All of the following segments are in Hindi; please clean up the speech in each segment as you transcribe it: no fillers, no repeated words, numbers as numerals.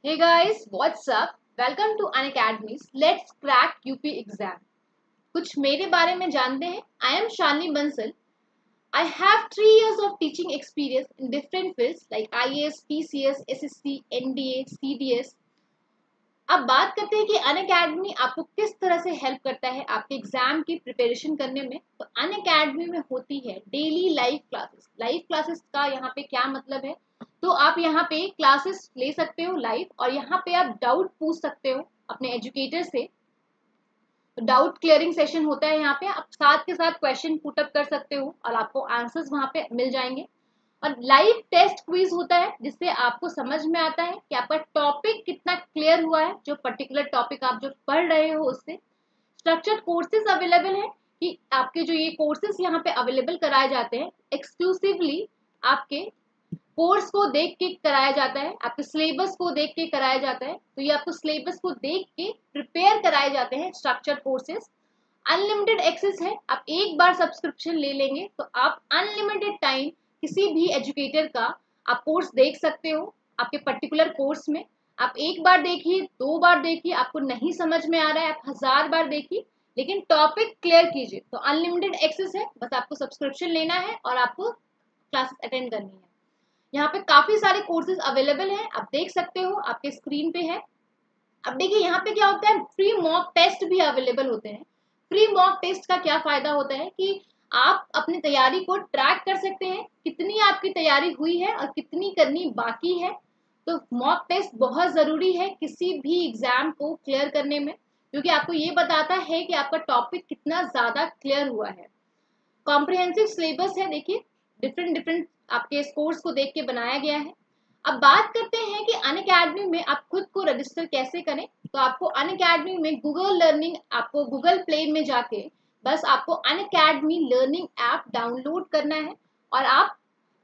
Hey guys, what's up? Welcome to Unacademy's Let's Crack UP Exam. कुछ मेरे बारे में जानते हैं? I am Shalini Bansal. I have 3 years of teaching experience in different fields like IAS, PCS, SSC, NDA, CDS. अब बात करते हैं कि अनअकैडमी आपको किस तरह से हेल्प करता है आपके एग्जाम की प्रिपरेशन करने में। तो अनअकैडमी में होती है daily live classes. Live classes का यहाँ पे क्या मतलब है? तो आप यहाँ पे क्लासेस ले सकते हो लाइव और यहाँ पे आप डाउट पूछ सकते हो अपने एजुकेटर से। तो डाउट क्लियरिंग सेशन होता है यहाँ पे, आप साथ के साथ क्वेश्चन पुटअप कर सकते हो और आपको आंसर्स वहाँ पे मिल जाएंगे। और लाइव टेस्ट क्विज होता है जिससे आपको समझ में आता है कि आपका टॉपिक कितना क्लियर हुआ है, जो पर्टिकुलर टॉपिक आप जो पढ़ रहे हो उससे। स्ट्रक्चर्ड कोर्सेज अवेलेबल है कि आपके जो ये कोर्सेज यहाँ पे अवेलेबल कराए जाते हैं एक्सक्लूसिवली आपके कोर्स को देख के कराया जाता है, आपके सिलेबस को देख के कराया जाता है। तो ये आपको सिलेबस को देख के प्रिपेयर कराए जाते हैं स्ट्रक्चर्ड कोर्सेज। अनलिमिटेड एक्सेस है, आप एक बार सब्सक्रिप्शन ले लेंगे तो आप अनलिमिटेड टाइम किसी भी एजुकेटर का आप कोर्स देख सकते हो। आपके पर्टिकुलर कोर्स में आप एक बार देखिए, 2 बार देखिए, आपको नहीं समझ में आ रहा है आप 1000 बार देखिए, लेकिन टॉपिक क्लियर कीजिए। तो अनलिमिटेड एक्सेस है, बस आपको सब्सक्रिप्शन लेना है और आपको क्लासेस अटेंड करनी है। यहाँ पे काफी सारे कोर्सेज अवेलेबल हैं, आप देख सकते हो, आपके स्क्रीन पे है। अब देखिए यहाँ पे क्या होता है, फ्री मॉक टेस्ट भी अवेलेबल होते हैं। फ्री मॉक टेस्ट का क्या फायदा होता है कि आप अपनी तैयारी को ट्रैक कर सकते हैं, कितनी आपकी तैयारी हुई है और कितनी करनी बाकी है। तो मॉक टेस्ट बहुत जरूरी है किसी भी एग्जाम को क्लियर करने में, क्योंकि आपको ये बताता है कि आपका टॉपिक कितना ज्यादा क्लियर हुआ है। कॉम्प्रिहेंसिव सिलेबस है, देखिए डिफरेंट डिफरेंट आपके कोर्स को देख के बनाया गया है। अब बात करते हैं कि अनअकैडमी में आप खुद को रजिस्टर कैसे करें। तो आपको अनअकैडमी में गूगल लर्निंग, आपको गूगल प्ले में जाके बस आपको अनअकैडमी लर्निंग ऐप डाउनलोड करना है और आप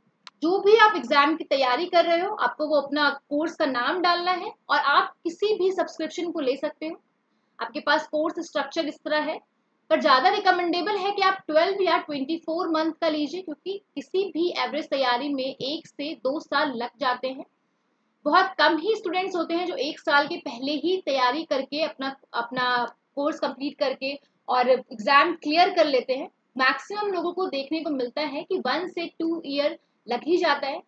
जो भी आप एग्जाम की तैयारी कर रहे हो आपको वो अपना कोर्स का नाम डालना है और आप किसी भी सब्सक्रिप्शन को ले सकते हो। आपके पास कोर्स स्ट्रक्चर इस तरह है, पर ज्यादा रिकमेंडेबल है कि आप 12 या 24 मंथ का लीजिए, क्योंकि किसी भी एवरेज तैयारी में 1 से 2 साल लग जाते हैं। बहुत कम ही स्टूडेंट्स होते हैं जो 1 साल के पहले ही तैयारी करके अपना अपना कोर्स कंप्लीट करके और एग्जाम क्लियर कर लेते हैं। मैक्सिमम लोगों को देखने को मिलता है कि 1 से 2 ईयर लग ही जाता है।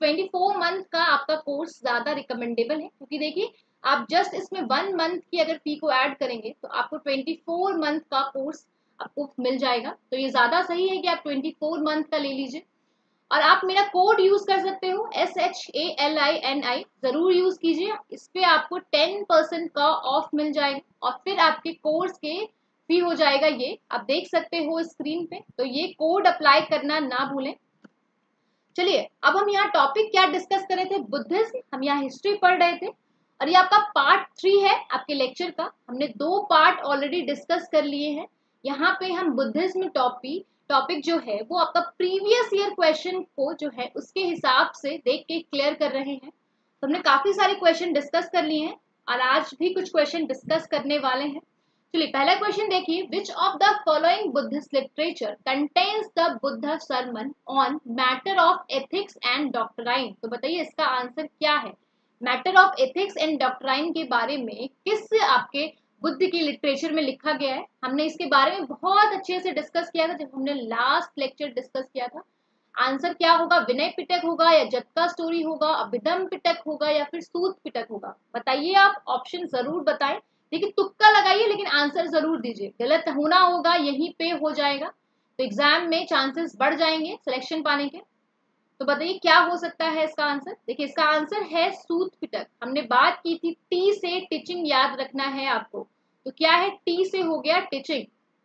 24 मंथ का आपका कोर्स ज्यादा रिकमेंडेबल है, क्योंकि देखिए आप जस्ट इसमें 1 मंथ की अगर फी को ऐड करेंगे तो आपको 24 मंथ का कोर्स आपको मिल जाएगा। तो ये ज्यादा सही है कि आप 24 मंथ का ले लीजिए। और आप मेरा कोड यूज कर सकते हो SHALINI, जरूर यूज कीजिए। इस पे आपको 10% का ऑफ मिल जाएगा और फिर आपके कोर्स के फी हो जाएगा ये, आप देख सकते हो स्क्रीन पे। तो ये कोड अप्लाई करना ना भूलें। चलिए अब हम यहाँ टॉपिक क्या डिस्कस कर रहे थे, बुद्धिज्म। हम यहाँ हिस्ट्री पढ़ रहे थे और ये आपका पार्ट 3 है आपके लेक्चर का। हमने 2 पार्ट ऑलरेडी डिस्कस कर लिए हैं। यहाँ पे हम बुद्धिज्म टॉपिक जो है वो आपका प्रीवियस ईयर क्वेश्चन को जो है उसके हिसाब से देख के क्लियर कर रहे हैं। तो हमने काफी सारे क्वेश्चन डिस्कस कर लिए हैं और आज भी कुछ क्वेश्चन डिस्कस करने वाले हैं। चलिए पहला क्वेश्चन देखिए, which of the following Buddhist literature contains the Buddha sermon on matter of ethics and doctrine. तो बताइए इसका आंसर क्या है। Matter of ethics and doctrine के बारे में किस आपके बुद्ध की लिटरेचर में लिखा गया है। हमने इसके बारे में बहुत अच्छे से डिस्कस किया था जब हमने लास्ट लेक्चर डिस्कस किया था। आंसर क्या होगा, विनय पिटक होगा या जटका स्टोरी होगा, अभिधम पिटक होगा या फिर सूत पिटक होगा। बताइए, आप ऑप्शन जरूर बताएं। देखिए तुक्का लगाइए लेकिन आंसर जरूर दीजिए, गलत होना होगा यहीं पे हो जाएगा तो एग्जाम में चांसेस बढ़ जाएंगे सिलेक्शन पाने के। तो बताइए क्या हो सकता है इसका आंसर। देखिए इसका आंसर है सूत पिटक। हमने बात की थी टी से टीचिंग, याद रखना है आपको। तो क्या है, टी से हो गया टीचिंग।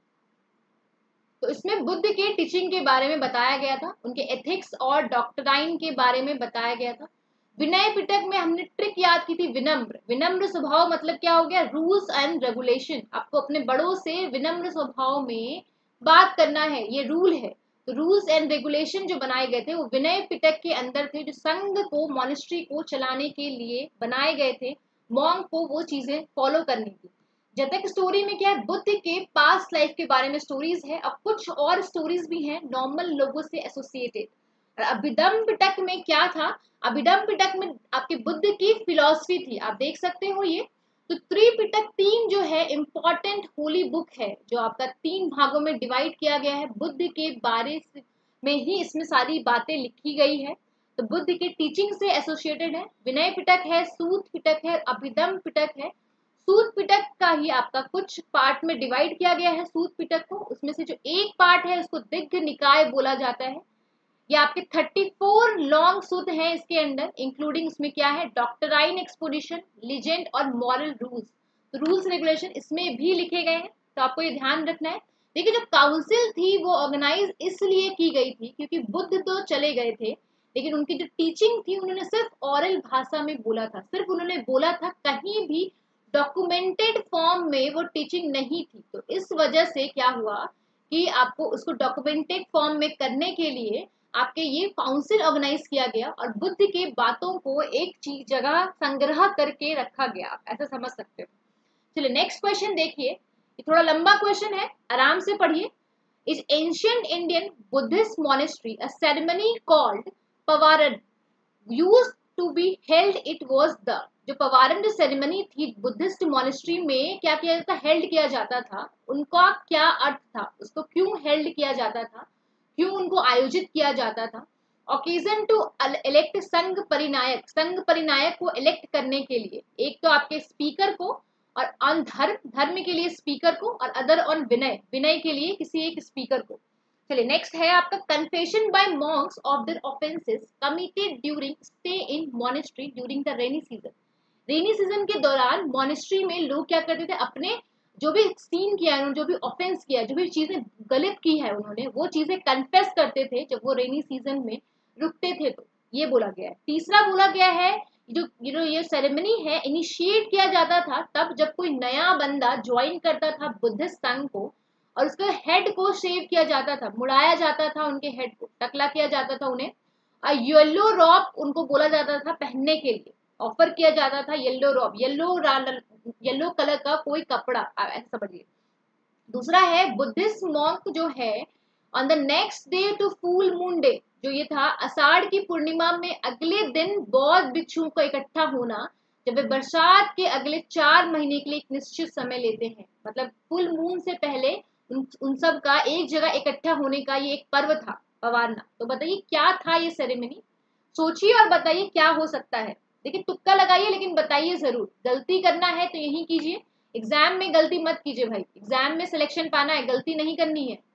तो इसमें बुद्ध के टीचिंग के बारे में बताया गया था, उनके एथिक्स और डॉक्ट्राइन के बारे में बताया गया था। विनय पिटक में हमने ट्रिक याद की थी, विनम्र। विनम्र स्वभाव मतलब क्या हो गया, रूल्स एंड रेगुलेशन। आपको अपने बड़ों से विनम्र स्वभाव में बात करना है, ये रूल है। तो रूल्स एंड रेगुलेशन जो बनाए गए थे वो विनय पिटक के अंदर थे, जो संघ को, मॉनेस्ट्री को चलाने के लिए बनाए गए थे, मॉन्क को वो चीजें फॉलो करनी थी। जब तक स्टोरी में क्या है, बुद्ध के पास्ट लाइफ के बारे में स्टोरीज है और कुछ और स्टोरीज भी हैं नॉर्मल लोगों से एसोसिएटेड। और अभिधम पिटक में क्या था? अभिधम पिटक में आपके बुद्ध की फिलॉसफी थी, आप देख सकते हो ये। तो त्रिपिटक तीन जो है इंपॉर्टेंट होली बुक है, जो आपका 3 भागों में डिवाइड किया गया है, बुद्ध के बारे में ही इसमें सारी बातें लिखी गई है। तो बुद्ध के टीचिंग से एसोसिएटेड है। विनय पिटक है, सूत पिटक है, अभिधम पिटक है। सूत पिटक का ही आपका कुछ पार्ट में डिवाइड किया गया है सूत पिटक को, उसमें से जो एक पार्ट है उसको दिग्घ निकाय बोला जाता है। ये आपके 34 लॉन्ग सूत्र हैं इसके अंदर, इंक्लूडिंग उसमें क्या है, डॉक्टराइन एक्सपोजिशन, लीजेंड और मॉरल रूल्स। तो रूल्स रेगुलेशन इसमें भी लिखे गए हैं, तो आपको ये ध्यान रखना है। देखिए जो काउंसिल थी वो ऑर्गेनाइज इसलिए की गई थी क्योंकि बुद्ध तो चले गए थे, लेकिन उनकी जो टीचिंग थी उन्होंने सिर्फ ऑरल भाषा में बोला था, सिर्फ उन्होंने बोला था, कहीं भी डॉक्यूमेंटेड फॉर्म में वो टीचिंग नहीं थी। तो इस वजह से क्या हुआ कि आपको उसको डॉक्यूमेंटेड फॉर्म में करने के लिए आपके ये काउंसिल ऑर्गेनाइज किया गया और बुद्ध के बातों को एक चीज जगह संग्रह करके रखा गया, आप ऐसा समझ सकते हो। चलिए नेक्स्ट क्वेश्चन देखिए, ये थोड़ा लंबा क्वेश्चन है, आराम से पढ़िए। Is ancient Indian Buddhist monastery a ceremony called Pavarana used to be held, it was the, जो पवारन जो सेरेमनी थी बुद्धिस्ट मॉनेस्ट्री में क्या किया जाता, हेल्ड किया जाता था, उनका क्या अर्थ था, उसको क्यों हेल्ड किया जाता था, क्यों उनको आयोजित किया जाता था। ओकेजन टू इलेक्ट संघ परिनायक को इलेक्ट करने के लिए, एक तो आपके स्पीकर को, और ऑन धर्म के लिए स्पीकर को, और अदर ऑन विनय के लिए किसी एक स्पीकर को। चलिए नेक्स्ट है आपका confession by monks of their offences committed during stay in monastery during the rainy season. Rainy season के दौरान मॉनेस्ट्री में लोग क्या करते थे, अपने जो भी सीन किया है उन्होंने, जो भी ऑफेंस किया है, जो भी चीजें गलत की है उन्होंने, वो चीजें कन्फेस करते थे जब वो रेनी सीजन में रुकते थे। तो ये बोला गया है। तीसरा बोला गया है जो ये सेरेमनी है इनिशिएट किया जाता था तब जब कोई नया बंदा ज्वाइन करता था बुद्धिस्ट संघ को, और उसके हेड को शेव किया जाता था, मुड़ाया जाता था, उनके हेड को टकला किया जाता था, उन्हें येलो रॉब उनको बोला जाता था पहनने के लिए, ऑफर किया जाता था येलो रॉब, येलो कलर का कोई कपड़ा, आप ऐसा समझिए। दूसरा है बुद्धिस्ट मॉन्क जो है on the next day to full moon day, जो ये था आषाढ़ की पूर्णिमा में अगले दिन बौद्ध भिक्षुओं का इकट्ठा होना, जब वे बरसात के अगले 4 महीने के लिए एक निश्चित समय लेते हैं, मतलब फुल मून से पहले उन सब का एक जगह इकट्ठा होने का ये एक पर्व था पवारना। तो बताइए क्या था ये सेरेमनी, सोचिए और बताइए क्या हो सकता है। देखिए तुक्का लगाइए लेकिन बताइए जरूर, गलती करना है तो यही कीजिए, एग्जाम में गलती मत कीजिए भाई, एग्जाम में सिलेक्शन पाना है, गलती नहीं करनी है।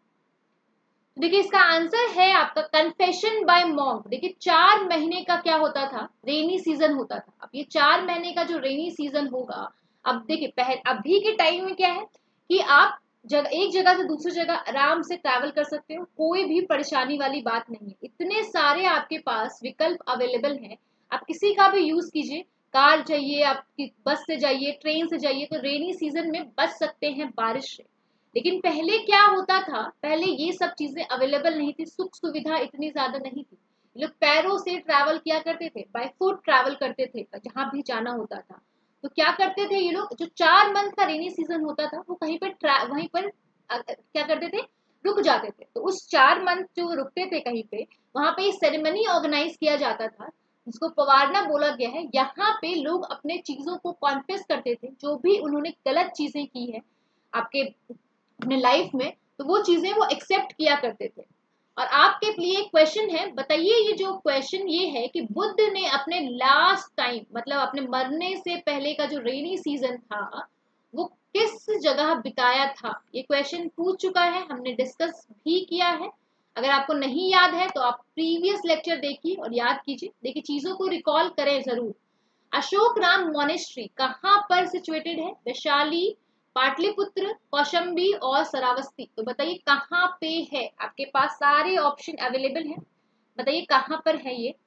तो देखिए इसका आंसर है आपका कन्फेशन बाय मॉन्क। देखिए 4 महीने का क्या होता था, रेनी सीजन होता था। अब ये 4 महीने का जो रेनी सीजन होगा, अब देखिए अभी के टाइम में क्या है कि आप एक जगह से दूसरी जगह आराम से ट्रैवल कर सकते हो, कोई भी परेशानी वाली बात नहीं है, इतने सारे आपके पास विकल्प अवेलेबल हैं, आप किसी का भी यूज कीजिए। कार चाहिए, आप बस से जाइए, ट्रेन से जाइए, तो रेनी सीजन में बच सकते हैं बारिश से। लेकिन पहले क्या होता था, पहले ये सब चीजें अवेलेबल नहीं थी, सुख सुविधा इतनी ज्यादा नहीं थी, लोग पैरों से ट्रैवल किया करते थे, बाय फुट ट्रैवल करते थे जहां भी जाना होता था। तो क्या करते थे ये लोग, जो 4 मंथ का रेनी सीजन होता था वो कहीं पर वहीं पर क्या करते थे, रुक जाते थे। तो उस 4 मंथ जो रुकते थे कहीं पे, वहां पे सेरेमनी ऑर्गेनाइज किया जाता था जिसको पवारना बोला गया है। यहाँ पे लोग अपने चीजों को कॉन्फेस करते थे, जो भी उन्होंने गलत चीजें की है आपके अपने लाइफ में, तो वो चीजें वो एक्सेप्ट किया करते थे। और आपके लिए एक क्वेश्चन है, बताइए ये जो क्वेश्चन ये है कि बुद्ध ने अपने लास्ट टाइम, मतलब अपने मरने से पहले का जो रेनी सीजन था वो किस जगह बिताया था। ये क्वेश्चन पूछ चुका है, हमने डिस्कस भी किया है। अगर आपको नहीं याद है तो आप प्रीवियस लेक्चर देखिए और याद कीजिए, देखिए चीजों को रिकॉल करें जरूर। अशोक राम मोनेस्ट्री कहाँ पर सिचुएटेड है, वैशाली, पाटलिपुत्र, कौशंबी और सरावस्ती। तो बताइए कहाँ पे है, आपके पास सारे ऑप्शन अवेलेबल हैं, बताइए कहाँ पर है ये।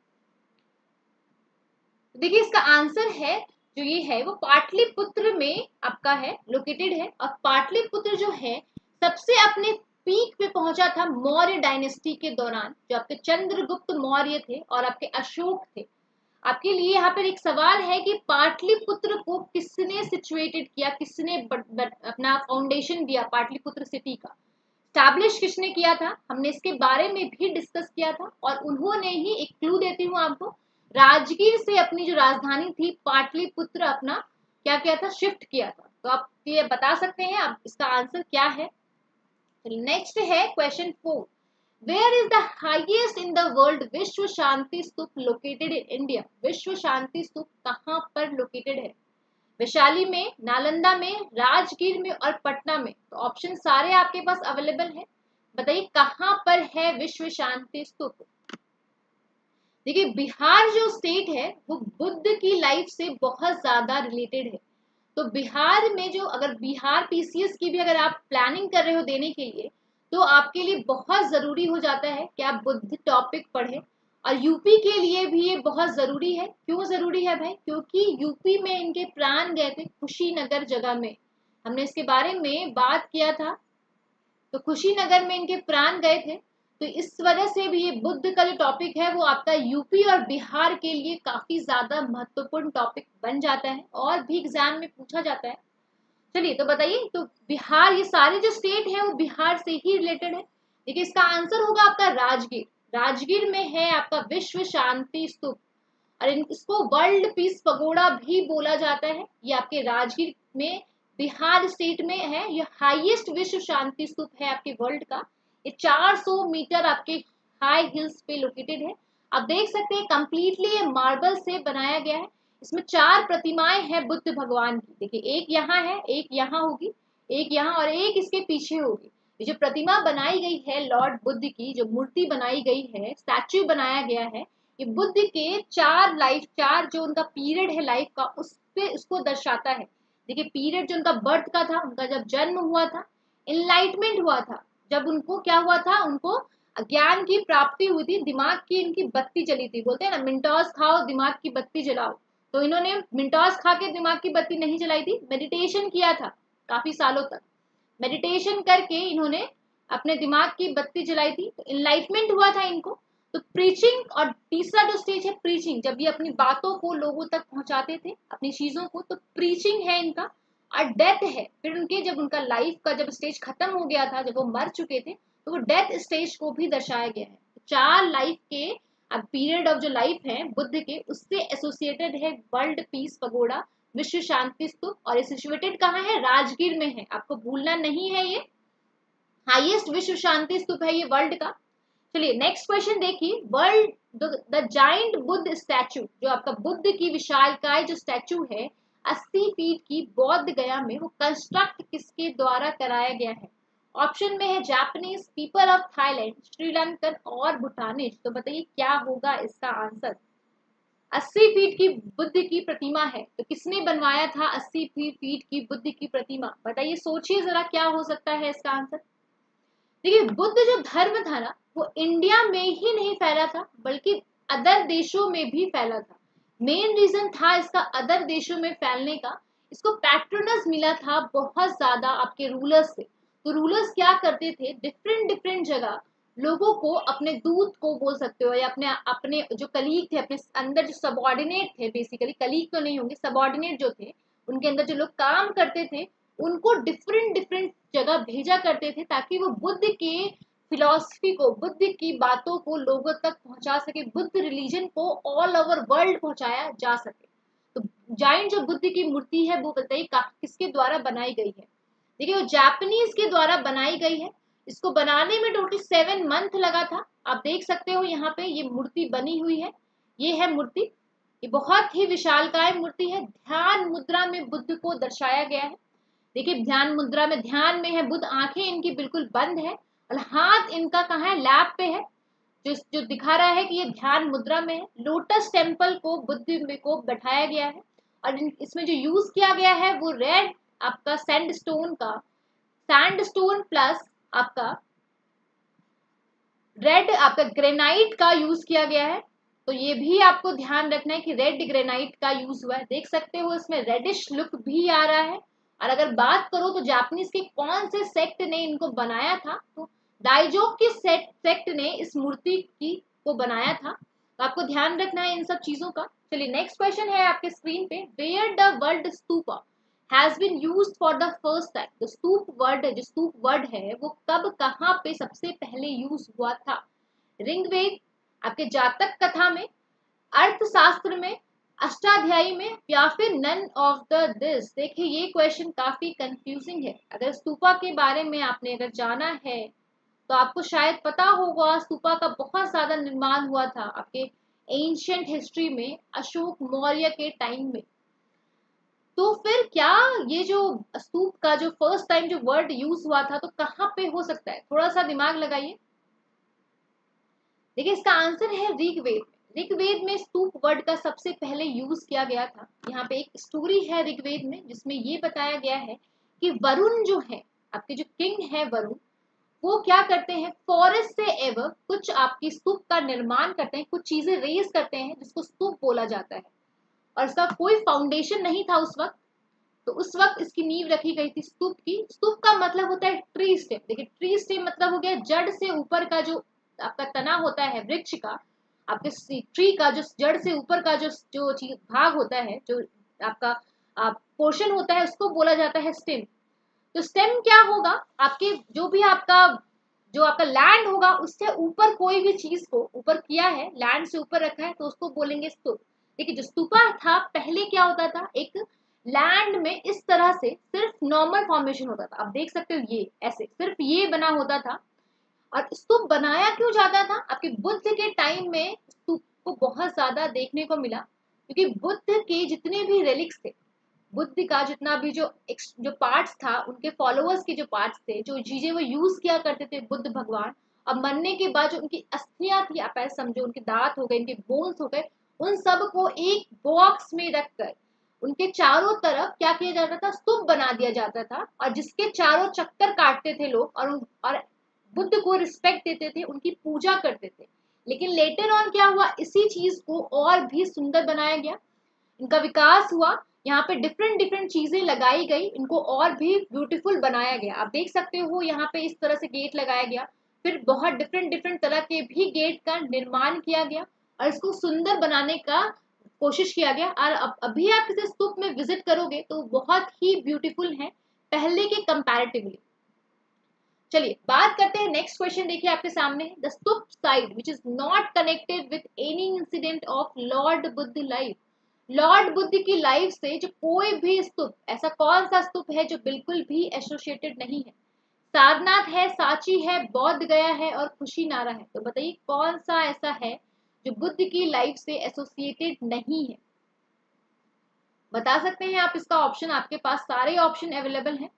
देखिए इसका आंसर है जो ये है वो पाटलिपुत्र में आपका है, लोकेटेड है। और पाटलिपुत्र जो है सबसे अपने पीक पे पहुंचा था मौर्य डायनेस्टी के दौरान, जो आपके चंद्रगुप्त मौर्य थे और आपके अशोक थे। आपके लिए यहाँ पर एक सवाल है कि पाटलिपुत्र को किसने सिचुएटेड किया, किसने अपना फाउंडेशन दिया पाटलिपुत्र सिटी का। स्टैब्लिश किसने किया था, हमने इसके बारे में भी डिस्कस किया था। और उन्होंने ही, एक क्लू देती हूँ आपको, राजगीर से अपनी जो राजधानी थी पाटलिपुत्र अपना क्या किया था, शिफ्ट किया था। तो आप ये बता सकते हैं आप इसका आंसर क्या है। नेक्स्ट है question 4, where is the highest in the world Vishwa Shanti stupa located in India. विश्व शांति स्तूप कहाँ पर लोकेटेड है, वैशाली में, नालंदा में, राजगीर में और पटना में। तो ऑप्शन सारे आपके पास अवेलेबल हैं, बताइए कहां पर है विश्व शांति स्तूप। देखिए बिहार जो स्टेट है वो बुद्ध की लाइफ से बहुत ज्यादा रिलेटेड है। तो बिहार में जो, अगर बिहार पीसीएस की भी अगर आप प्लानिंग कर रहे हो देने के लिए, तो आपके लिए बहुत जरूरी हो जाता है कि आप बुद्ध टॉपिक पढ़ें। और यूपी के लिए भी ये बहुत जरूरी है। क्यों जरूरी है भाई, क्योंकि यूपी में इनके प्राण गए थे कुशीनगर जगह में, हमने इसके बारे में बात किया था। तो कुशीनगर में इनके प्राण गए थे, तो इस वजह से भी ये बुद्ध का जो टॉपिक है वो आपका यूपी और बिहार के लिए काफी ज्यादा महत्वपूर्ण टॉपिक बन जाता है और भी एग्जाम में पूछा जाता है। चलिए तो बताइए, तो बिहार, ये सारे जो स्टेट है वो बिहार से ही रिलेटेड है। देखिए इसका आंसर होगा आपका राजगीर। राजगीर में है आपका विश्व शांति स्तूप, और इसको वर्ल्ड पीस पगोड़ा भी बोला जाता है। ये आपके राजगीर में बिहार स्टेट में है। ये हाईएस्ट विश्व शांति स्तूप है आपके वर्ल्ड का। ये 400 मीटर आपके हाई हिल्स पे लोकेटेड है। आप देख सकते हैं कंप्लीटली ये मार्बल से बनाया गया है। इसमें 4 प्रतिमाएं हैं बुद्ध भगवान की। देखिए एक यहाँ है, एक यहाँ होगी, एक यहाँ और एक इसके पीछे होगी। ये जो प्रतिमा बनाई गई है लॉर्ड बुद्ध की, जो मूर्ति बनाई गई है, स्टैच्यू बनाया गया है, ये बुद्ध के 4 जो उनका पीरियड है लाइफ का, उस पे उसको दर्शाता है। देखिए पीरियड जो उनका बर्थ का था, उनका जब जन्म हुआ था, इनलाइटमेंट हुआ था, जब उनको क्या हुआ था, उनको ज्ञान की प्राप्ति हुई थी, दिमाग की इनकी बत्ती जली थी। बोलते हैं ना मिंटोस खाओ दिमाग की बत्ती जलाओ। तो इन्होंने मिंटोस खा के दिमाग की बत्ती नहीं जलाई थी, मेडिटेशन किया था काफी सालों तक। मेडिटेशन करके इन्होंने अपने दिमाग की बत्ती जलाई थी, तो इनलाइटमेंट हुआ था इनको। तो प्रीचिंग, और तीसरा जो स्टेज है प्रीचिंग, जब ये अपनी बातों को लोगों तक पहुंचाते थे, अपनी चीजों को, तो प्रीचिंग है इनका। और डेथ है, फिर उनके जब उनका लाइफ का जब स्टेज खत्म हो गया था, जब वो मर चुके थे, तो वो डेथ स्टेज को भी दर्शाया गया है। 4 लाइफ के, अब पीरियड ऑफ जो लाइफ है बुद्ध के, उससे एसोसिएटेड है वर्ल्ड पीस पगोड़ा, विश्व शांति स्तूप। और ये सिचुएटेड कहाँ है, राजगीर में है, आपको भूलना नहीं है। ये हाईएस्ट विश्व शांति स्तूप है ये वर्ल्ड का। चलिए नेक्स्ट क्वेश्चन देखिए, world the giant Buddha statue, जो आपका बुद्ध की विशालकाय जो स्टैचू है 80 फीट की बौद्ध गया में, वो कंस्ट्रक्ट किसके द्वारा कराया गया है। ऑप्शन में है Japanese, people of Thailand, Sri Lankan और भूटानिज। तो बताइए क्या होगा इसका आंसर। 80 फीट की बुद्ध की प्रतिमा है, तो किसने बनवाया था 80 फीट की बुद्ध की प्रतिमा, बताइए, सोचिए जरा क्या हो सकता है इसका आंसर। देखिए बुद्ध जो धर्म था ना, वो इंडिया में ही नहीं फैला था, बल्कि अदर देशों में भी फैला था। मेन रीजन था इसका अदर देशों में फैलने का, इसको पैट्रोनस मिला था बहुत ज्यादा आपके रूलर्स से। तो रूलर्स क्या करते थे, डिफरेंट डिफरेंट जगह लोगों को, अपने दूत को बोल सकते हो, या अपने अपने जो कलीग थे, अपने अंदर जो सबॉर्डिनेट थे, बेसिकली कलीग तो नहीं होंगे, सबॉर्डिनेट जो थे, उनके अंदर जो लोग काम करते थे, उनको डिफरेंट डिफरेंट जगह भेजा करते थे, ताकि वो बुद्ध के फिलॉसफी को, बुद्ध की बातों को लोगों तक पहुंचा सके, बुद्ध रिलीजन को ऑल ओवर वर्ल्ड पहुंचाया जा सके। तो जाइंट जो बुद्ध की मूर्ति है वो बताइए किसके द्वारा बनाई गई है। देखिए वो जापानीज के द्वारा बनाई गई है। इसको बनाने में टोटल 7 मंथ लगा था। आप देख सकते हो यहाँ पे ये मूर्ति बनी हुई है, ये है मूर्ति। ये बहुत ही विशालकाय मूर्ति है। ध्यान मुद्रा में बुद्ध को दर्शाया गया है। देखिए ध्यान मुद्रा में, ध्यान में है बुद्ध, आंखें इनकी बिल्कुल बंद है और हाथ इनका कहाँ है, लैप पे है, जो दिखा रहा है कि ये ध्यान मुद्रा में है। लोटस टेम्पल को बुद्ध को बैठाया गया है, और इसमें जो यूज किया गया है वो रेड आपका सैंडस्टोन का, सैंडस्टोन प्लस आपका रेड आपका ग्रेनाइट का यूज किया गया है। तो ये भी आपको ध्यान रखना है कि रेड ग्रेनाइट का यूज हुआ है। देख सकते हो इसमें रेडिश लुक भी आ रहा है। और अगर बात करो तो जापानीज के कौन से सेक्ट ने इनको बनाया था, तो दाइजोक की सेक्ट ने इस मूर्ति की को बनाया था। तो आपको ध्यान रखना है इन सब चीजों का। चलिए नेक्स्ट क्वेश्चन है आपके स्क्रीन पे, where the world stupa has been used for the first time. जो स्तूप वर्ड है वो कब कहाँ पे सबसे पहले यूज हुआ था? ऋग्वेद, आपके जातक कथा में, अर्थशास्त्र में, अष्टाध्यायी में, या फिर नन ऑफ द दिस। देखिए ये क्वेश्चन काफी कंफ्यूजिंग है। अगर स्तूपा के बारे में आपने अगर जाना है तो आपको शायद पता होगा स्तूपा का बहुत ज्यादा निर्माण हुआ था आपके एंशियंट हिस्ट्री में, अशोक मौर्य के टाइम में। तो फिर क्या ये जो स्तूप का जो फर्स्ट टाइम जो वर्ड यूज हुआ था तो कहाँ पे हो सकता है? थोड़ा सा दिमाग लगाइए। देखिए इसका आंसर है ऋग्वेद। ऋग्वेद में स्तूप वर्ड का सबसे पहले यूज किया गया था। यहाँ पे एक स्टोरी है ऋग्वेद में जिसमें ये बताया गया है कि वरुण जो है, आपके जो किंग है वरुण, वो क्या करते हैं, फॉरेस्ट से एवर कुछ आपकी स्तूप का निर्माण करते हैं, कुछ चीजें रेज करते हैं जिसको स्तूप बोला जाता है। और इसका कोई फाउंडेशन नहीं था उस वक्त, तो उस वक्त इसकी नींव रखी गई थी स्तूप की। स्तूप का मतलब होता है ट्री स्टेम। देखिए ट्री स्टेम मतलब हो गया जड़ से ऊपर का जो आपका तना होता है वृक्ष का, आपके ट्री का जो जड़ से ऊपर का जो चीज भाग होता है, जो आपका पोर्शन होता है, उसको बोला जाता है स्टेम। तो स्टेम क्या होगा, आपके जो आपका लैंड होगा उससे ऊपर कोई भी चीज को ऊपर किया है, लैंड से ऊपर रखा है, तो उसको बोलेंगे स्तूप। देखिए जो स्तूपा था पहले क्या होता था, एक लैंड में इस तरह से सिर्फ नॉर्मल फॉर्मेशन होता था। आप देख सकते हो ये ऐसे सिर्फ ये बना होता था। और स्तूप बनाया क्यों जाता था? आपके बुद्ध के टाइम में स्तूप को बहुत ज्यादा देखने को मिला, क्योंकि बुद्ध के जितने भी रेलिक्स थे, बुद्ध का जितना भी जो पार्ट्स था, उनके फॉलोअर्स के जो पार्ट्स थे, जो चीजें वो यूज किया करते थे बुद्ध भगवान, अब मरने के बाद जो उनकी अस्थियां थी, आप ऐसे समझो, उनके दांत हो गए, उनके बोन्स हो गए, उन सब को एक बॉक्स में रखकर उनके चारों तरफ क्या किया जाता था, स्तूप बना दिया जाता था। और जिसके चारों चक्कर काटते थे लोग और बुद्ध को रिस्पेक्ट देते थे, उनकी पूजा करते थे। लेकिन लेटर ऑन क्या हुआ, इसी चीज को और भी सुंदर बनाया गया, इनका विकास हुआ, यहाँ पे डिफरेंट डिफरेंट चीजें लगाई गई, इनको और भी ब्यूटीफुल बनाया गया। आप देख सकते हो यहाँ पे इस तरह से गेट लगाया गया, फिर बहुत डिफरेंट डिफरेंट तरह के भी गेट का निर्माण किया गया और इसको सुंदर बनाने का कोशिश किया गया। और अभी आप किसी स्तूप में विजिट करोगे तो बहुत ही ब्यूटीफुल है पहले के कंपैरेटिवली। चलिए बात करते हैं नेक्स्ट क्वेश्चन। देखिए आपके सामने, the stupa site which is not connected with any incident of Lord Buddha life. Lord Buddha की लाइफ से जो कोई भी स्तूप, ऐसा कौन सा स्तूप है जो बिल्कुल भी एसोसिएटेड नहीं है? सारनाथ है, सांची है, बौद्ध गया है और कुशीनारा है। तो बताइए कौन सा ऐसा है जो बुद्ध की लाइफ से एसोसिएटेड नहीं है? बता सकते हैं आप इसका ऑप्शन, आपके पास सारे ऑप्शन अवेलेबल हैं।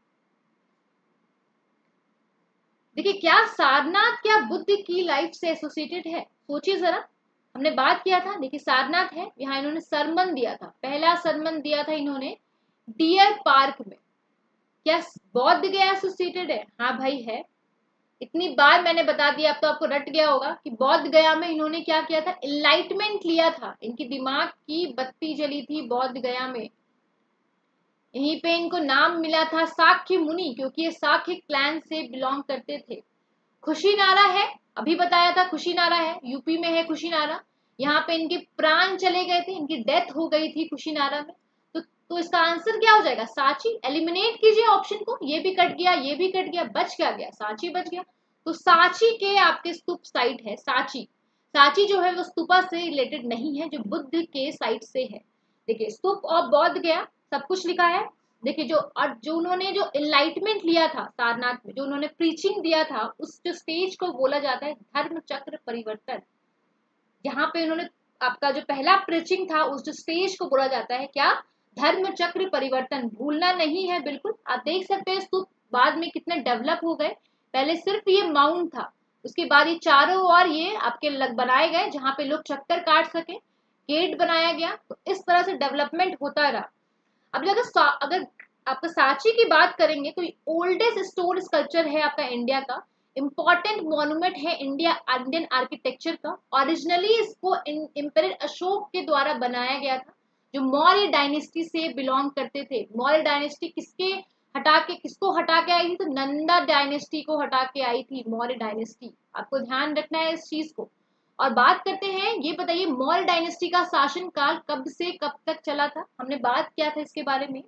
देखिए क्या सारनाथ क्या बुद्ध की लाइफ से एसोसिएटेड है? सोचिए जरा, हमने बात किया था। देखिए सारनाथ है, यहाँ इन्होंने सरमन दिया था, पहला सरमन दिया था इन्होंने डियर पार्क में। क्या बौद्ध गया एसोसिएटेड है? हाँ भाई है। इतनी बार मैंने बता दिया, अब तो आपको रट गया होगा कि बौद्ध गया में इन्होंने क्या किया था, एनलाइटमेंट लिया था, इनकी दिमाग की बत्ती जली थी बौद्ध गया में। यहीं पे इनको नाम मिला था साक्य मुनि, क्योंकि ये साक्य क्लैन से बिलोंग करते थे। कुशीनारा है, अभी बताया था कुशीनारा है, यूपी में है कुशीनारा। यहाँ पे इनके प्राण चले गए थे, इनकी डेथ हो गई थी कुशीनारा में। तो इसका आंसर क्या हो जाएगा? सांची। एलिमिनेट कीजिए ऑप्शन को, ये भी कट गया, ये भी कट गया, बच क्या गया? सांची बच गया। तो सांची के आपके स्तूप साइट है सांची। सांची जो है वो स्तूपा से रिलेटेड नहीं है, जो बुद्ध के साइट से है। देखिए स्तूप ऑफ बौद्ध गया, सब कुछ लिखा है। देखिए जो उन्होंने जो एनलाइटमेंट लिया था सारनाथ में, जो उन्होंने प्रीचिंग दिया था, उस जो स्टेज को बोला जाता है धर्म चक्र परिवर्तन। यहाँ पे उन्होंने आपका जो पहला प्रीचिंग था, उस जो स्टेज को बोला जाता है क्या? धर्म चक्र परिवर्तन। भूलना नहीं है बिल्कुल। आप देख सकते हैं स्तूप बाद में कितने डेवलप हो गए। पहले सिर्फ ये माउंट था, उसके बाद ये चारों ओर ये आपके लग बनाए गए जहाँ पे लोग चक्कर काट सके, गेट बनाया गया। तो इस तरह से डेवलपमेंट होता रहा। अब अगर आपका सांची की बात करेंगे तो ओल्डेस्ट स्टोन स्कल्पचर है आपका इंडिया का, इंपॉर्टेंट मॉन्यूमेंट है इंडियन आर्किटेक्चर का। ओरिजिनली इसको एम्परर अशोक के द्वारा बनाया गया था, जो मौर्य डायनेस्टी से बिलोंग करते थे। मौर्य डायनेस्टी किसको हटा के आई थी? तो नंदा डायनेस्टी को हटा के आई थी मौर्य डायनेस्टी। आपको ध्यान रखना है इस चीज को। और बात करते हैं, ये बताइए मौर्य डायनेस्टी का शासन काल कब से कब तक चला था? हमने बात किया था इसके बारे में।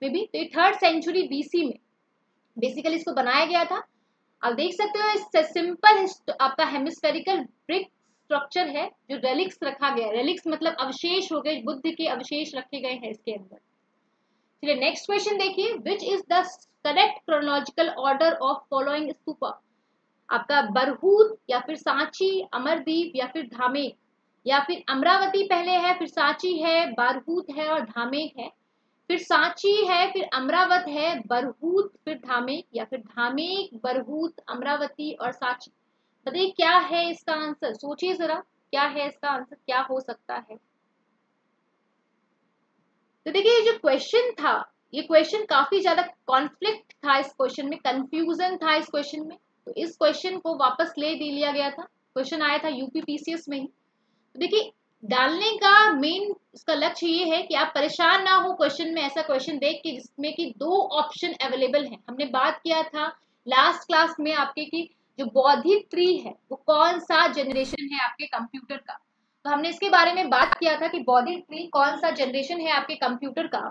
मे बी, तो ये 3rd सेंचुरी BC में बेसिकली इसको बनाया गया था। आप देख सकते हो इस सिंपल आपका हेमिस्फेरिकल ब्रिक स्ट्रक्चर है जो रेलिक्स रखा गया है। रेलिक्स मतलब अवशेष हो गए, बुद्ध के अवशेष रखे गए हैं इसके अंदर। चलिए नेक्स्ट क्वेश्चन देखिए, which is the correct chronological order of following stupa? आपका बरहूत या फिर सांची, अमरदीप या फिर धामेक, या फिर अमरावती पहले है फिर सांची है, बरहूत है और धामेक है, फिर सांची है फिर अमरावत है, बरहूत फिर धामेक, या फिर धामेक बरहूत अमरावती और सांची। बताइए क्या है इसका आंसर, सोचिए जरा क्या है इसका आंसर, क्या हो सकता है। तो देखिए ये जो क्वेश्चन था, ये क्वेश्चन काफी ज्यादा कॉन्फ्लिक्ट था, इस क्वेश्चन में कंफ्यूजन था इस क्वेश्चन में, तो इस क्वेश्चन को वापस ले लिया गया था। क्वेश्चन आया था यूपीपीसीएस में ही। तो देखिए डालने का मेन इसका लक्ष्य ये है कि आप परेशान ना हो क्वेश्चन में, ऐसा क्वेश्चन देख के जिसमें कि 2 ऑप्शन अवेलेबल हैं। हमने बात किया था लास्ट क्लास में आपके कि जो बौद्धिक ट्री है वो कौन सा जनरेशन है आपके कंप्यूटर का, तो हमने इसके बारे में बात किया था कि बौद्धिक ट्री कौन सा जनरेशन है आपके कंप्यूटर का।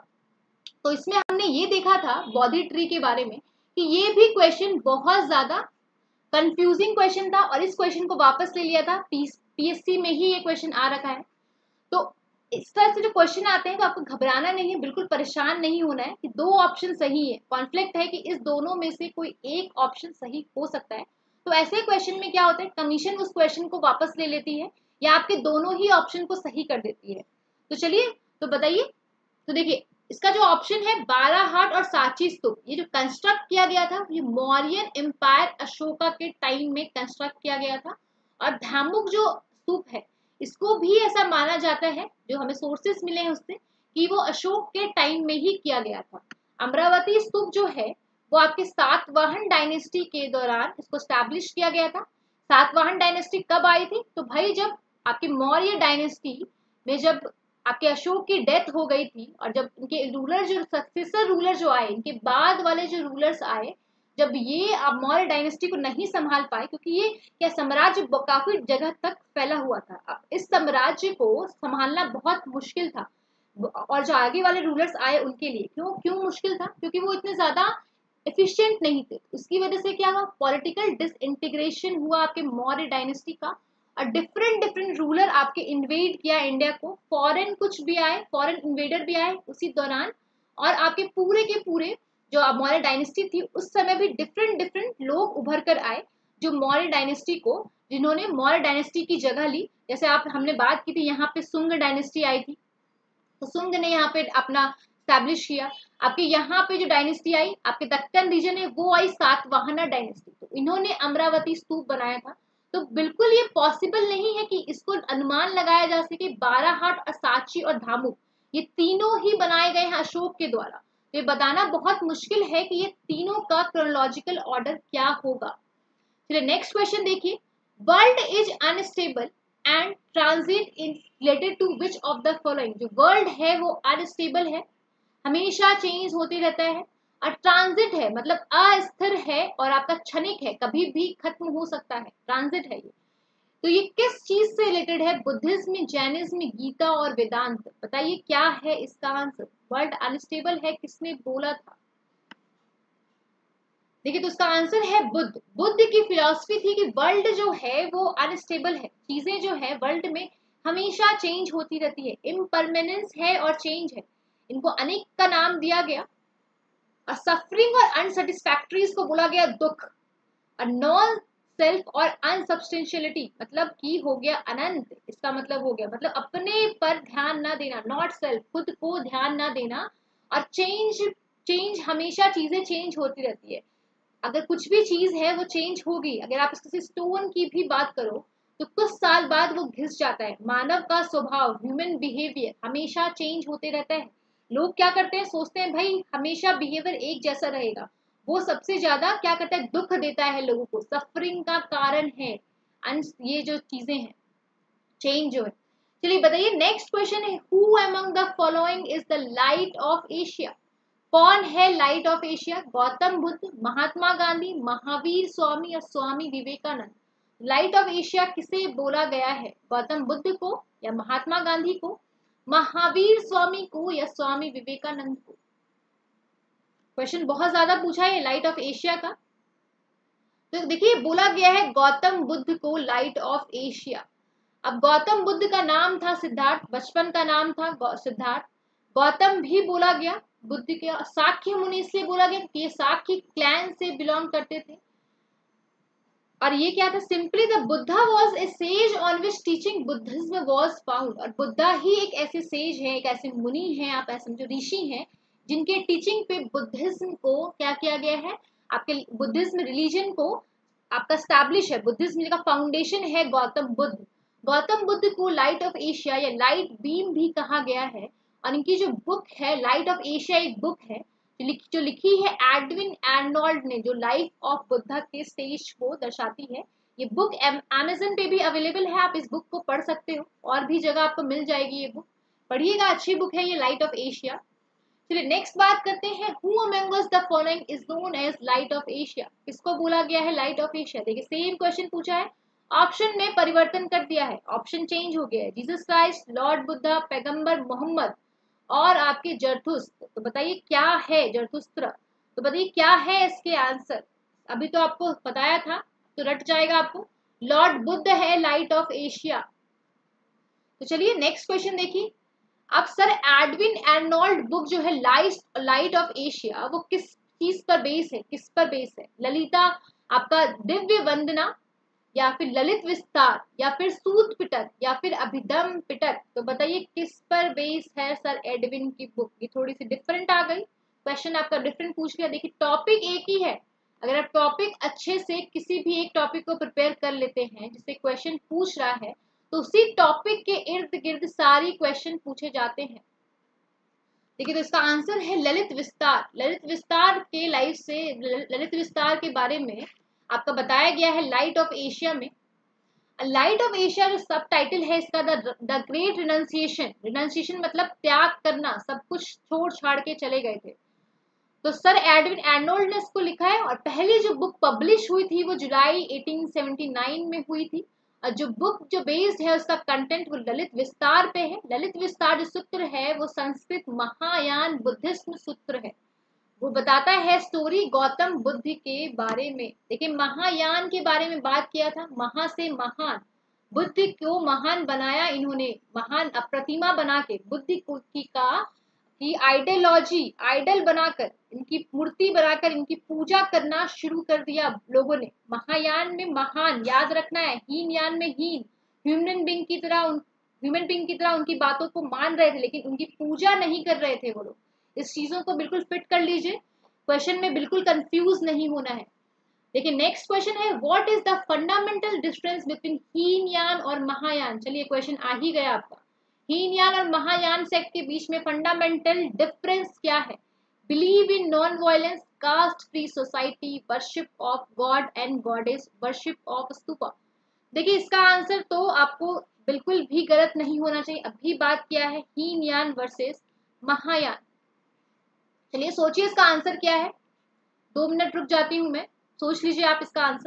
तो इसमें हमने ये देखा था बौद्धिक ट्री के बारे में कि ये भी क्वेश्चन बहुत ज्यादा कंफ्यूजिंग क्वेश्चन था, और इस क्वेश्चन को वापस ले लिया था, पीएससी में ही ये क्वेश्चन आ रखा है। तो इस तरह से जो क्वेश्चन आते हैं तो आपको घबराना नहीं है, बिल्कुल परेशान नहीं होना है कि 2 ऑप्शन सही है, कॉन्फ्लिक्ट है कि इस दोनों में से कोई एक ऑप्शन सही हो सकता है। तो ऐसे क्वेश्चन में क्या होता है, कमीशन उस क्वेश्चन को वापस ले लेती है या आपके दोनों ही ऑप्शन को सही कर देती है। तो चलिए तो बताइए, तो देखिए इसका जो ऑप्शन है बाराहाट और सांची स्तूप, ये जो कंस्ट्रक्ट किया गया था ये मौर्यन एम्पायर अशोका के टाइम में कंस्ट्रक्ट किया गया था। और धामुक जो स्तूप है इसको भी ऐसा माना जाता है, जो हमें सोर्सेस मिले हैं उससे, कि वो अशोक के टाइम में ही किया गया था। अमरावती स्तूप जो है वो आपके सातवाहन डायनेस्टी के दौरान इसको स्टैब्लिश किया गया था। सातवाहन डायनेस्टी कब आई थी, तो भाई जब आपकी मौर्य डायनेस्टी में जब आपके अशोक की डेथ हो गई थी, और जब इनके रूलर जो सक्सेसर रूलर जो आए, इनके बाद वाले जो रूलर्स आए, जब ये अब मौर्य डायनेस्टी को नहीं संभाल पाए, क्योंकि ये क्या साम्राज्य काफी जगह तक फैला हुआ था, अब इस साम्राज्य को संभालना बहुत मुश्किल था। और जो आगे वाले रूलर्स आए उनके लिए क्यों मुश्किल था, क्योंकि वो इतने ज्यादा एफिशिएंट नहीं थे। उसकी वजह से क्या हुआ, पॉलिटिकल डिसइंटीग्रेशन हुआ आपके मौर्य डायनेस्टी का, और डिफरेंट रूलर आपके इन्वेड किया इंडिया को, फॉरेन कुछ भी आए, फॉरेन इन्वेडर भी आए उसी दौरान, और आपके पूरे के पूरे जो मौर्य डायनेस्टी थी उस समय भी डिफरेंट लोग उभर कर आए जो मौर्य डायनेस्टी को, जिन्होंने मौर्य डायनेस्टी की जगह ली। जैसे आप हमने बात की थी यहाँ पे सुंग डायनेस्टी आई थी, तो सुंग ने यहाँ पे अपना स्टैब्लिश किया। आपके यहाँ पे जो डायनेस्टी आई आपके दक्कन रीजन है वो आई सातवाहना डायनेस्टी, तो इन्होंने अमरावती स्तूप बनाया था। तो बिल्कुल ये पॉसिबल नहीं है कि इसको अनुमान लगाया जा सके बाराहाट, सांची और धामुक ये तीनों ही बनाए गए हैं अशोक के द्वारा। तो ये बताना बहुत मुश्किल है कि ये तीनों का क्रोनोलॉजिकल ऑर्डर क्या होगा। चलिए नेक्स्ट क्वेश्चन देखिए, world is unstable and transit in related to which of the following? जो वर्ल्ड है वो अनस्टेबल है, हमेशा चेंज होते रहता है, और ट्रांजिट है मतलब अस्थिर है और आपका क्षणिक है, कभी भी खत्म हो सकता है, ट्रांजिट है ये। तो ये किस चीज से रिलेटेड है? बुद्धिज्म, जैनिज्म, गीता और वेदांत। बताइए क्या है इसका आंसर। वर्ल्ड अनस्टेबल है किसने बोला था? देखिए तो उसका आंसर है बुद्ध की फिलॉसफी थी कि वर्ल्ड जो है वो अनस्टेबल है, चीजें जो है वर्ल्ड में हमेशा चेंज होती रहती है, इम्परमानेंस है और चेंज है, इनको अनेक का नाम दिया गया। और सफरिंग और अनसेटिस्फैक्ट्रीज को बोला गया दुख, और नॉन सेल्फ और अनसब्सटेंशियलिटी मतलब की हो गया अनंत, इसका मतलब हो गया मतलब अपने पर ध्यान ना देना, नॉट सेल्फ खुद को ध्यान ना देना, और चेंज हमेशा चीजें चेंज होती रहती है, अगर कुछ भी चीज है वो चेंज होगी। अगर आप किसी स्टोन की भी बात करो तो कुछ साल बाद वो घिस जाता है। मानव का स्वभाव, ह्यूमन बिहेवियर हमेशा चेंज होते रहता है। लोग क्या करते हैं, सोचते हैं भाई हमेशा बिहेवियर एक जैसा रहेगा, वो सबसे ज्यादा क्या करता है, दुख देता है लोगों को, सफरिंग का कारण है ये जो चीजें हैं, चेंज जो है। चलिए बताइए नेक्स्ट क्वेश्चन है, who among the following is the light of Asia? कौन है light of Asia? Gautam Buddha, Mahatma Gandhi, Mahavir Swami या Swami Vivekananda? Light of Asia किसे बोला गया है? गौतम बुद्ध को या महात्मा गांधी को, महावीर स्वामी को या स्वामी विवेकानंद को? क्वेश्चन बहुत ज्यादा पूछा है लाइट ऑफ एशिया का। तो देखिए बोला गया है गौतम बुद्ध को लाइट ऑफ एशिया। अब गौतम बुद्ध का नाम था सिद्धार्थ, बचपन का नाम था सिद्धार्थ। गौतम भी बोला गया, बुद्ध के साक्य मुनि इसलिए बोला गया कि ये साक्य क्लैन से बिलोंग करते थे। और ये क्या था, simply the Buddha was a sage on which teaching Buddhism was found. और बुद्धा ही एक ऐसे सेज है, एक ऐसे मुनि हैं, आप ऐसे जो ऋषि हैं जिनके टीचिंग पे बुद्धिज्म को क्या किया गया है, आपके बुद्धिज्म रिलीजन को आपका स्टैब्लिश है, बुद्धिज्म का फाउंडेशन है गौतम बुद्ध। गौतम बुद्ध को लाइट ऑफ एशिया या लाइट बीम भी कहा गया है। और इनकी जो बुक है लाइट ऑफ एशिया, एक बुक है जो लिखी है एडविन आर्नोल्ड ने, जो लाइफ ऑफ बुद्धा के स्टेज को दर्शाती है। ये बुक अमेज़न पे भी अवेलेबल है, आप इस बुक को पढ़ सकते हो, और भी जगह आपको मिल जाएगी ये बुक, पढ़िएगा, अच्छी बुक है ये लाइट ऑफ एशिया। चलिए नेक्स्ट बात करते हैं, who among us the following is known as light of Asia. किसको बोला गया है लाइट ऑफ एशिया? देखिए सेम क्वेश्चन पूछा है, ऑप्शन में परिवर्तन कर दिया है, ऑप्शन चेंज हो गया है, जीसस क्राइस्ट, लॉर्ड बुद्धा, पैगंबर मोहम्मद और आपके जरथुस्त्र। तो बताइए क्या है जरथुस्त्र, तो बताइए क्या है इसके आंसर। अभी तो आपको बताया था तो रट जाएगा आपको, लॉर्ड बुद्ध है लाइट ऑफ एशिया। तो चलिए नेक्स्ट क्वेश्चन देखिए, अब सर एडविन आर्नोल्ड बुक जो है लाइट ऑफ एशिया, वो किस चीज पर बेस है, किस पर बेस है? ललिता, आपका दिव्य वंदना, या फिर ललित विस्तार, या फिर सूत पिटक, या फिर अभिधम पिटक। तो बताइए किस पर बेस है सर एडविन की बुक? ये थोड़ी सी डिफरेंट आ गई, क्वेश्चन आपका डिफरेंट पूछ लिया। देखिए टॉपिक एक ही है, अगर आप टॉपिक अच्छे से किसी भी एक टॉपिक को प्रिपेयर कर लेते हैं जिससे क्वेश्चन पूछ रहा है, तो उसी टॉपिक के इर्द गिर्द सारी क्वेश्चन पूछे जाते हैं। देखिए तो इसका आंसर है ललित विस्तार। ललित विस्तार के लाइफ से, ललित विस्तार के बारे में आपका बताया गया है लाइट ऑफ एशिया में। लाइट ऑफ एशिया जो सब टाइटल है इसका, द ग्रेट रिनंसिएशन। रिनंसिएशन मतलब त्याग करना, सब कुछ छोड़ छाड़ के चले गए थे। तो सर एडविन आर्नोल्ड ने इसको लिखा है, और पहली जो बुक पब्लिश हुई थी वो जुलाई 1879 में हुई थी। और जो बुक जो बेस्ड है उसका कंटेंट वो ललित विस्तार पे है। ललित विस्तार जो सूत्र है वो संस्कृत महायान बुद्धिज्म सूत्र है, वो बताता है स्टोरी गौतम बुद्ध के बारे में। देखिए महायान के बारे में बात किया था, महा से महान, बुद्ध को महान बनाया इन्होंने, महान प्रतिमा बना के बुद्ध को की आइडियोलॉजी, आइडल बनाकर, इनकी मूर्ति बनाकर इनकी पूजा करना शुरू कर दिया लोगों ने। महायान में महान याद रखना है, हीन यान में हीन, ह्यूमन बींग की तरह उनकी बातों को मान रहे थे लेकिन उनकी पूजा नहीं कर रहे थे वो लोग। इस चीजों को बिल्कुल फिट कर लीजिए, क्वेश्चन में बिल्कुल कंफ्यूज नहीं होना है। देखिए नेक्स्ट क्वेश्चन है, what is the fundamental difference between Hinayana और महायान। चलिए क्वेश्चन आ ही गया आपका, हीनयान और महायान सेक्ट के बीच में फंडामेंटल डिफरेंस क्या है? Believe in non violence, caste free society, worship of god and goddess, worship of stupa. देखिए इसका आंसर तो आपको बिल्कुल भी गलत नहीं होना चाहिए। अभी बात किया है हीनयान वर्सेस महायान। चलिए सोचिए इसका आंसर क्या है, 2 मिनट रुक जाती हूं मैं, सोच लीजिए आप इसका आंसर।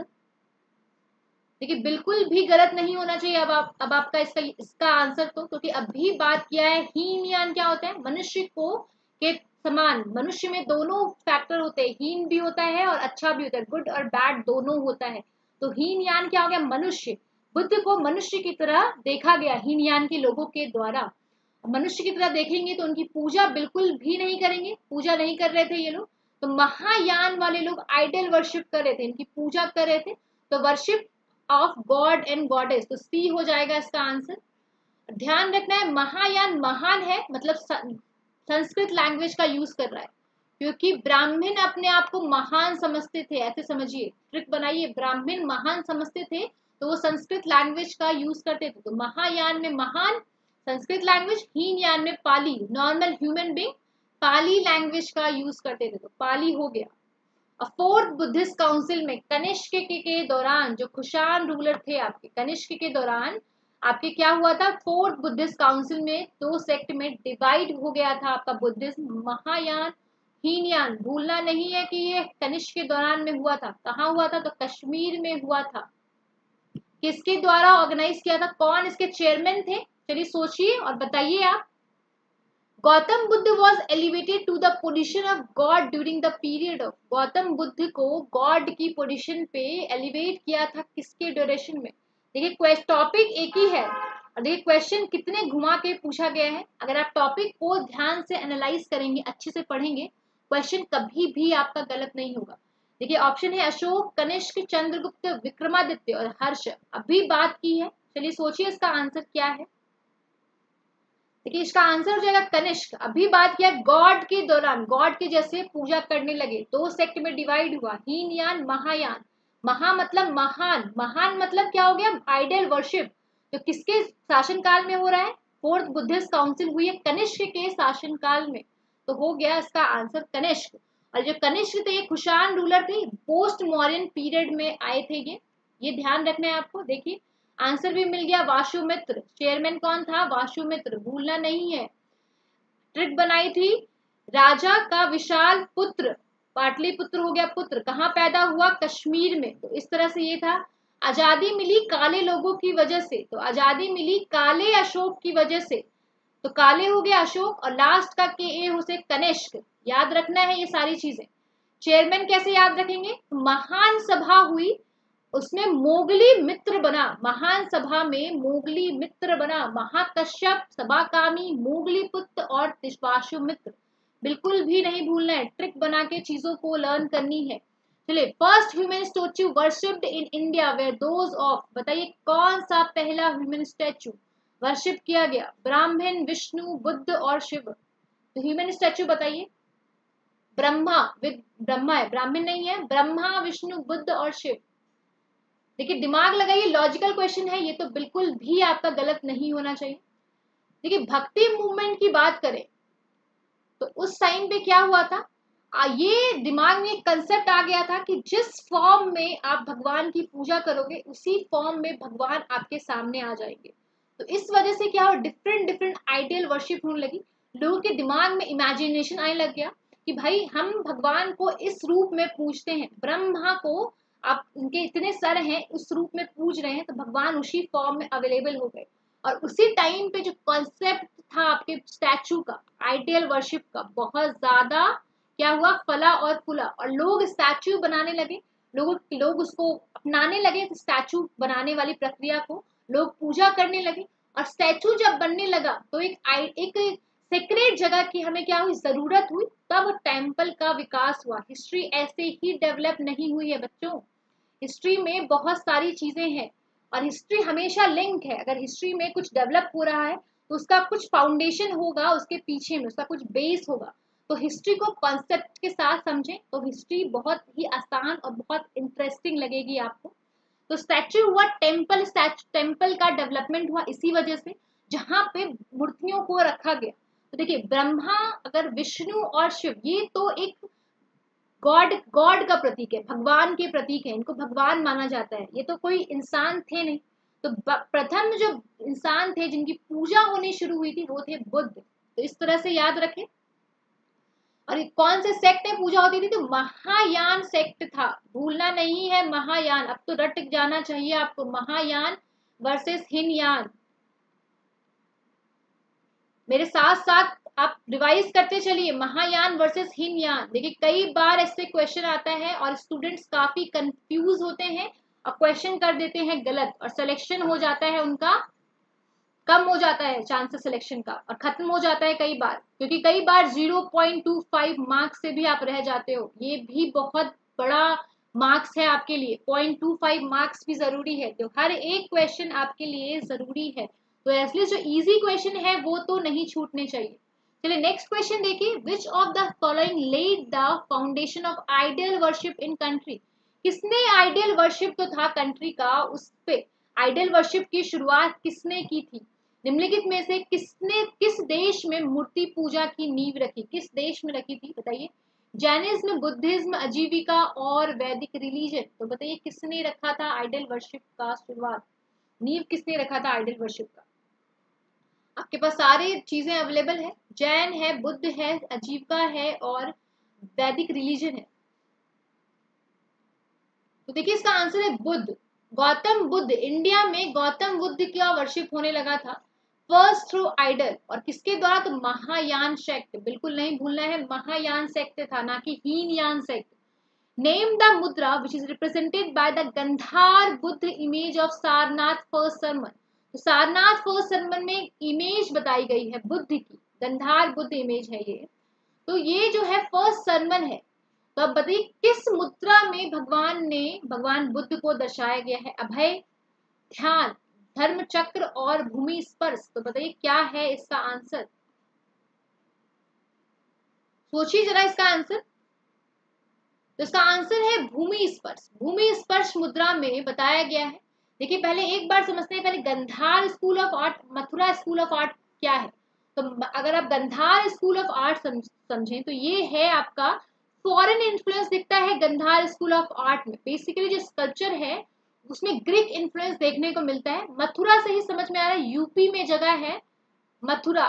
देखिए बिल्कुल भी गलत नहीं होना चाहिए अब आपका इसका आंसर तो, क्योंकि अभी बात किया है हीनयान क्या होता है, मनुष्य को के समान, मनुष्य में दोनों फैक्टर होते हैं, हीन भी होता है और अच्छा भी होता है, गुड और बैड दोनों होता है। तो हीनयान क्या हो गया, मनुष्य, बुद्ध को मनुष्य की तरह देखा गया हीनयान के लोगों के द्वारा। मनुष्य की तरह देखेंगे तो उनकी पूजा बिल्कुल भी नहीं करेंगे, पूजा नहीं कर रहे थे ये लोग। तो महायान वाले लोग आइडल वर्शिप कर रहे थे, इनकी पूजा कर रहे थे, तो worship of god and goddess, तो सी हो जाएगा इसका आंसर। ध्यान रखना है महायान महान है मतलब संस्कृत लैंग्वेज का यूज कर रहा है, क्योंकि ब्राह्मण अपने आप को महान समझते थे, ऐसे समझिए, ट्रिक बनाइए, ब्राह्मण महान समझते थे तो वो संस्कृत लैंग्वेज का यूज करते थे। तो महायान में महान संस्कृत लैंग्वेज, हीनयान में Pali, normal human being Pali language का यूज करते थे, तो पाली हो गया। फोर्थ बुद्धिस्ट काउंसिल में कनिष्क के दौरान, जो कुषाण रूलर थे आपके, कनिष्क के दौरान आपके क्या हुआ था, फोर्थ बुद्धिस्ट काउंसिल में 2 सेक्ट में डिवाइड हो गया था आपका बुद्धिज्म, महायान हीनयान। भूलना नहीं है कि ये कनिष्क के दौरान में हुआ था, कहाँ हुआ था, तो कश्मीर में हुआ था। किसके द्वारा ऑर्गेनाइज किया था, कौन इसके चेयरमैन थे? चलिए सोचिए और बताइए आप। Gautam Buddha was elevated to the position of god during the period of, Gautam Buddha को गॉड की पोजिशन पे एलिवेट किया था किसके ड्यूरेशन में? देखिए टॉपिक एक ही है और देखिए क्वेश्चन कितने घुमा के पूछा गया है। अगर आप टॉपिक को ध्यान से एनालाइज करेंगे, अच्छे से पढ़ेंगे, क्वेश्चन कभी भी आपका गलत नहीं होगा। देखिए ऑप्शन है अशोक, कनिष्क, चंद्रगुप्त, विक्रमादित्य और हर्ष। अभी बात की है, चलिए सोचिए इसका आंसर क्या है। देखिए इसका आंसर हो जाएगा कनिष्क। अभी बात किया गॉड के दौरान, गॉड के जैसे पूजा करने लगे, दो सेक्ट में डिवाइड हुआ, हीनयान महायान। महा मतलब महान, महान मतलब क्या हो गया? Idol worship. तो किसके शासनकाल में हो रहा है? फोर्थ बुद्धिस्ट काउंसिल हुई है कनिष्क के शासनकाल में, तो हो गया इसका आंसर कनिष्क। और जो कनिष्क थे ये कुषाण रूलर थे, पोस्ट मौर्यन पीरियड में आए थे ये ध्यान रखना है आपको। देखिए आंसर भी मिल गया वाशुमित्र। चेयरमैन कौन था? वाशुमित्र, भूलना नहीं है। ट्रिक बनाई थी राजा का विशाल पुत्र, पाटलिपुत्र हो गया पुत्र, कहाँ पैदा हुआ? कश्मीर में। तो इस तरह से ये था। आजादी मिली काले लोगों की वजह से, तो आजादी मिली काले अशोक की वजह से, तो काले हो गया अशोक और लास्ट का के ए हो से कनिष्क। याद रखना है ये सारी चीजें। चेयरमैन कैसे याद रखेंगे? महान सभा हुई, उसमें मोगली मित्र बना, महान सभा में मोगली मित्र बना, महाकश्यप, सभाकामी, मोगली पुत्र और तिश्वाशु मित्र। बिल्कुल भी नहीं भूलना है, ट्रिक बना के चीजों को लर्न करनी है। चलिए first human statue worshipped in India were those of, बताइए कौन सा पहला ह्यूमन स्टैच्यू वर्शिप किया गया? ब्राह्मण, विष्णु, बुद्ध और शिव। तो ह्यूमन स्टैच्यू बताइए। ब्रह्मा, विद ब्रह्मा है, ब्राह्मण नहीं है। ब्रह्मा, विष्णु, बुद्ध और शिव। देखिए दिमाग लगाइए, लॉजिकल क्वेश्चन है ये, तो बिल्कुल भी आपका गलत नहीं होना चाहिए। देखिए भक्ति मूवमेंट की बात करें तो उस टाइम पे क्या हुआ था, ये दिमाग में एक कंसेप्ट आ गया था कि जिस फॉर्म में आप भगवान की पूजा करोगे उसी फॉर्म में भगवान आपके सामने आ जाएंगे। तो इस वजह से क्या हो, डिफरेंट डिफरेंट आइडियल वर्शिप होने लगी। लोगों के दिमाग में इमेजिनेशन आने लग गया कि भाई हम भगवान को इस रूप में पूजते हैं, ब्रह्मा को आप उनके इतने सर हैं उस रूप में पूज रहे हैं, तो भगवान उसी फॉर्म में अवेलेबल हो गए। और उसी टाइम पे जो कॉन्सेप्ट था आपके स्टैचू का, आइडियल वर्शिप का, बहुत ज्यादा क्या हुआ, फला और फूला और लोग स्टैचू बनाने लगे। लोग उसको अपनाने लगे, स्टैचू बनाने वाली प्रक्रिया को लोग पूजा करने लगे। और स्टैचू जब बनने लगा तो एक सेक्रेट जगह की हमें क्या हुई, जरूरत हुई, तब टेम्पल का विकास हुआ। हिस्ट्री ऐसे ही डेवलप नहीं हुई है बच्चों, हिस्ट्री में बहुत सारी चीजें हैं और हिस्ट्री हमेशा लिंक है। अगर हिस्ट्री में कुछ डेवलप हो रहा है तो उसका कुछ फाउंडेशन होगा, उसके पीछे में उसका कुछ बेस होगा। तो हिस्ट्री को कॉन्सेप्ट के साथ समझें तो हिस्ट्री बहुत ही आसान और बहुत इंटरेस्टिंग लगेगी आपको। तो स्टैचू हुआ टेम्पल, टेम्पल का डेवलपमेंट हुआ इसी वजह से, जहां पे मूर्तियों को रखा गया। तो देखिए ब्रह्मा, अगर विष्णु और शिव, ये तो एक गॉड का प्रतीक है, भगवान के प्रतीक है, इनको भगवान माना जाता है। ये तो कोई इंसान थे नहीं। तो प्रथम जो इंसान थे जिनकी पूजा होनी शुरू हुई थी वो थे बुद्ध। तो इस तरह से याद रखें। और कौन से सेक्ट में पूजा होती थी? तो महायान सेक्ट था, भूलना नहीं है महायान। अब तो रट जाना चाहिए आपको, महायान वर्सेस हीनयान। मेरे साथ साथ आप रिवाइज करते चलिए, महायान वर्सेस हीनयान। देखिए कई बार ऐसे क्वेश्चन आता है और स्टूडेंट्स काफी कंफ्यूज होते हैं और क्वेश्चन कर देते हैं गलत और सिलेक्शन हो जाता है उनका, कम हो जाता है चांसेस सिलेक्शन का और खत्म हो जाता है कई बार, क्योंकि कई बार 0.25 मार्क्स से भी आप रह जाते हो। ये भी बहुत बड़ा मार्क्स है आपके लिए, 0.25 मार्क्स भी जरूरी है, तो हर एक क्वेश्चन आपके लिए जरूरी है। तो एटलीस्ट जो इजी क्वेश्चन है वो तो नहीं छूटने चाहिए। चलिए नेक्स्ट क्वेश्चन देखिए, which of the following led the foundation of ideal worship in country. किसने आइडियल वर्शिप तो था कंट्री का, उस पे आइडियल वर्शिप की शुरुआत किसने की थी? निम्नलिखित में से किस देश में मूर्ति पूजा की नींव रखी, किस देश में रखी थी बताइए? जैनिज्म, बुद्धिज्म, अजीविका और वैदिक रिलीजन। तो बताइए किसने रखा था आइडल वर्शिप का शुरुआत, नींव किसने रखा था आइडल वर्शिप का? आपके पास सारी चीजें अवेलेबल है, जैन है, बुद्ध है, अजीविका है और वैदिक रिलीजन है। तो देखिए इसका आंसर है बुद्ध। गौतम बुद्ध, इंडिया में गौतम बुद्ध का वर्शिप होने लगा था। फर्स्ट थ्रू आइडल, और किसके द्वारा, तो महायान सेक्ट, बिल्कुल नहीं भूलना है, महायान सेक्ट था, ना कि Hinayana sect. Name the mudra which is represented by the Gandhara Buddha image of Sarnath first sermon. तो सारनाथ फर्स्ट सरमन में इमेज बताई गई है बुद्ध की, गंधार बुद्ध इमेज है ये। तो ये जो है फर्स्ट सरमन है। तो अब बताइए किस मुद्रा में भगवान बुद्ध को दर्शाया गया है। अभय, ध्यान, धर्म चक्र और भूमि स्पर्श। तो बताइए क्या है इसका आंसर, सोचिए जरा इसका आंसर। तो इसका आंसर है भूमि स्पर्श। भूमि स्पर्श मुद्रा में बताया गया है। देखिए पहले एक बार समझते हैं, पहले Gandhara school of art, Mathura school of art क्या है। तो अगर आप गंधार स्कूल ऑफ आर्ट समझें तो ये है आपका फॉरेन इन्फ्लुएंस दिखता है गंधार स्कूल ऑफ आर्ट में। बेसिकली जो स्कल्पचर है उसमें ग्रीक इन्फ्लुएंस देखने को मिलता है। मथुरा से ही समझ में आ रहा है, यूपी में जगह है मथुरा,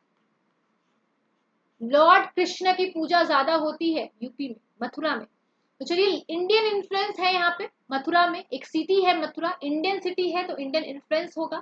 लॉर्ड कृष्ण की पूजा ज्यादा होती है यूपी में, मथुरा में। तो चलिए इंडियन इन्फ्लुएंस है यहाँ पे मथुरा में, एक सिटी है मथुरा, इंडियन सिटी है तो इंडियन इन्फ्लुएंस होगा।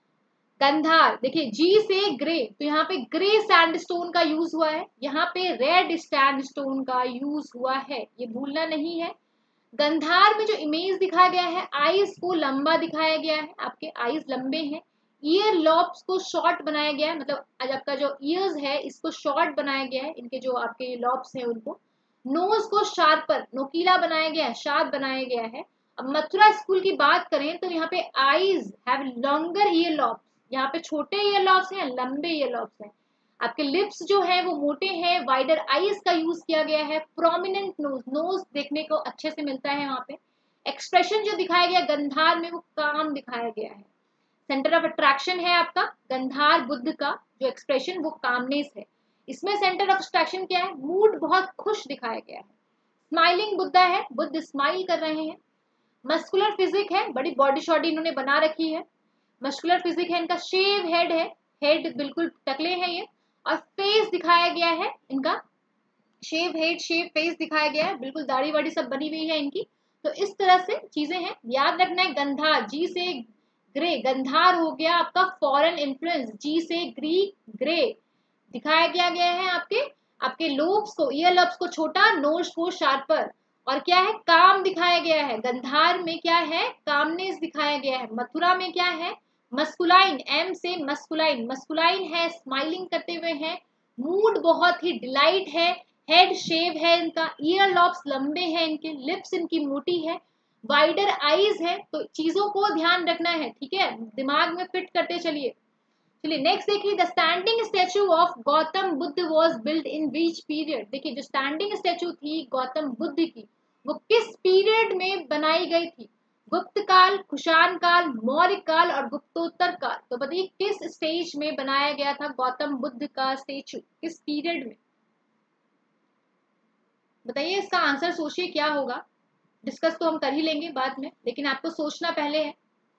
गंधार, देखिए जी से ग्रे, तो यहाँ पे ग्रे सैंडस्टोन का यूज हुआ है, यहाँ पे रेड सैंडस्टोन का यूज हुआ है, ये भूलना नहीं है। गंधार में जो इमेज दिखाया गया है, आईज को लंबा दिखाया गया है, आपके आईज लंबे हैं। ईयर लॉब्स को शॉर्ट बनाया गया है, मतलब आज आपका जो ईयर्स है इसको शॉर्ट बनाया गया है, इनके जो आपके लॉब्स हैं उनको। नोज को शार्पर, नोकीला बनाया गया है, शार्प बनाया गया है। अब मथुरा स्कूल की बात करें तो यहाँ पे eyes have longer ear lobes, यहाँ पे छोटे ईयर लॉब्स हैं, लंबे ईयर लॉब्स हैं। आपके लिप्स जो है वो मोटे हैं, वाइडर आईज का यूज किया गया है, प्रोमिनेंट नोज, नोज देखने को अच्छे से मिलता है वहां पे। एक्सप्रेशन जो दिखाया गया गंधार में वो काम दिखाया गया है। सेंटर ऑफ अट्रैक्शन है आपका गंधार बुद्ध का जो एक्सप्रेशन वो कामनेस है। इसमें सेंटर ऑफ अट्रैक्शन क्या है, मूड बहुत खुश दिखाया गया है। स्माइलिंग बुद्धा है, बुद्ध स्माइल कर रहे हैं। मस्कुलर फिजिक है, बड़ी बॉडी शॉडी इन्होंने बना रखी है, मस्कुलर फिजिक है इनका। शेव हेड है, हेड बिल्कुल टकले हैं ये। और फेस दिखाया गया है इनका, शेव हेड शेव फेस दिखाया गया है, बिल्कुल दाढ़ी वाड़ी सब बनी हुई है इनकी। तो इस तरह से चीजें हैं, याद रखना है। गंधार, जी से ग्रे, गंधार हो गया आपका फॉरेन इन्फ्लुएंस, जी से ग्रीक ग्रे दिखाया गया है। आपके आपके लोब्स को, ईयर लब्स को छोटा, नोज को शार्पर। और क्या है, काम दिखाया गया है। गंधार में क्या है, कामनेस दिखाया गया है। मथुरा में क्या है, मस्कुलाइन, एम से मस्कुलाइन, मस्कुलाइन है, स्माइलिंग करते हुए है। मूड बहुत ही डिलाइट है। हेड शेव है इनका, ईयर लॉब्स लंबे हैं इनके, लिप्स इनकी मोटी है, वाइडर आईज है। तो चीजों को ध्यान रखना है, ठीक है, दिमाग में फिट करते चलिए। चलिए नेक्स्ट देखिए, the standing statue of Gautam Buddha was built in which period. देखिए जो स्टैंडिंग स्टैचू थी गौतम बुद्ध की वो किस पीरियड में बनाई गई थी। गुप्त काल, कुषाण काल, मौर्य काल और गुप्तोत्तर काल। तो बताइए किस स्टेज में बनाया गया था गौतम बुद्ध का स्टेचू, किस पीरियड में, बताइए इसका आंसर। सोचिए क्या होगा, डिस्कस तो हम कर ही लेंगे बाद में, लेकिन आपको सोचना पहले है।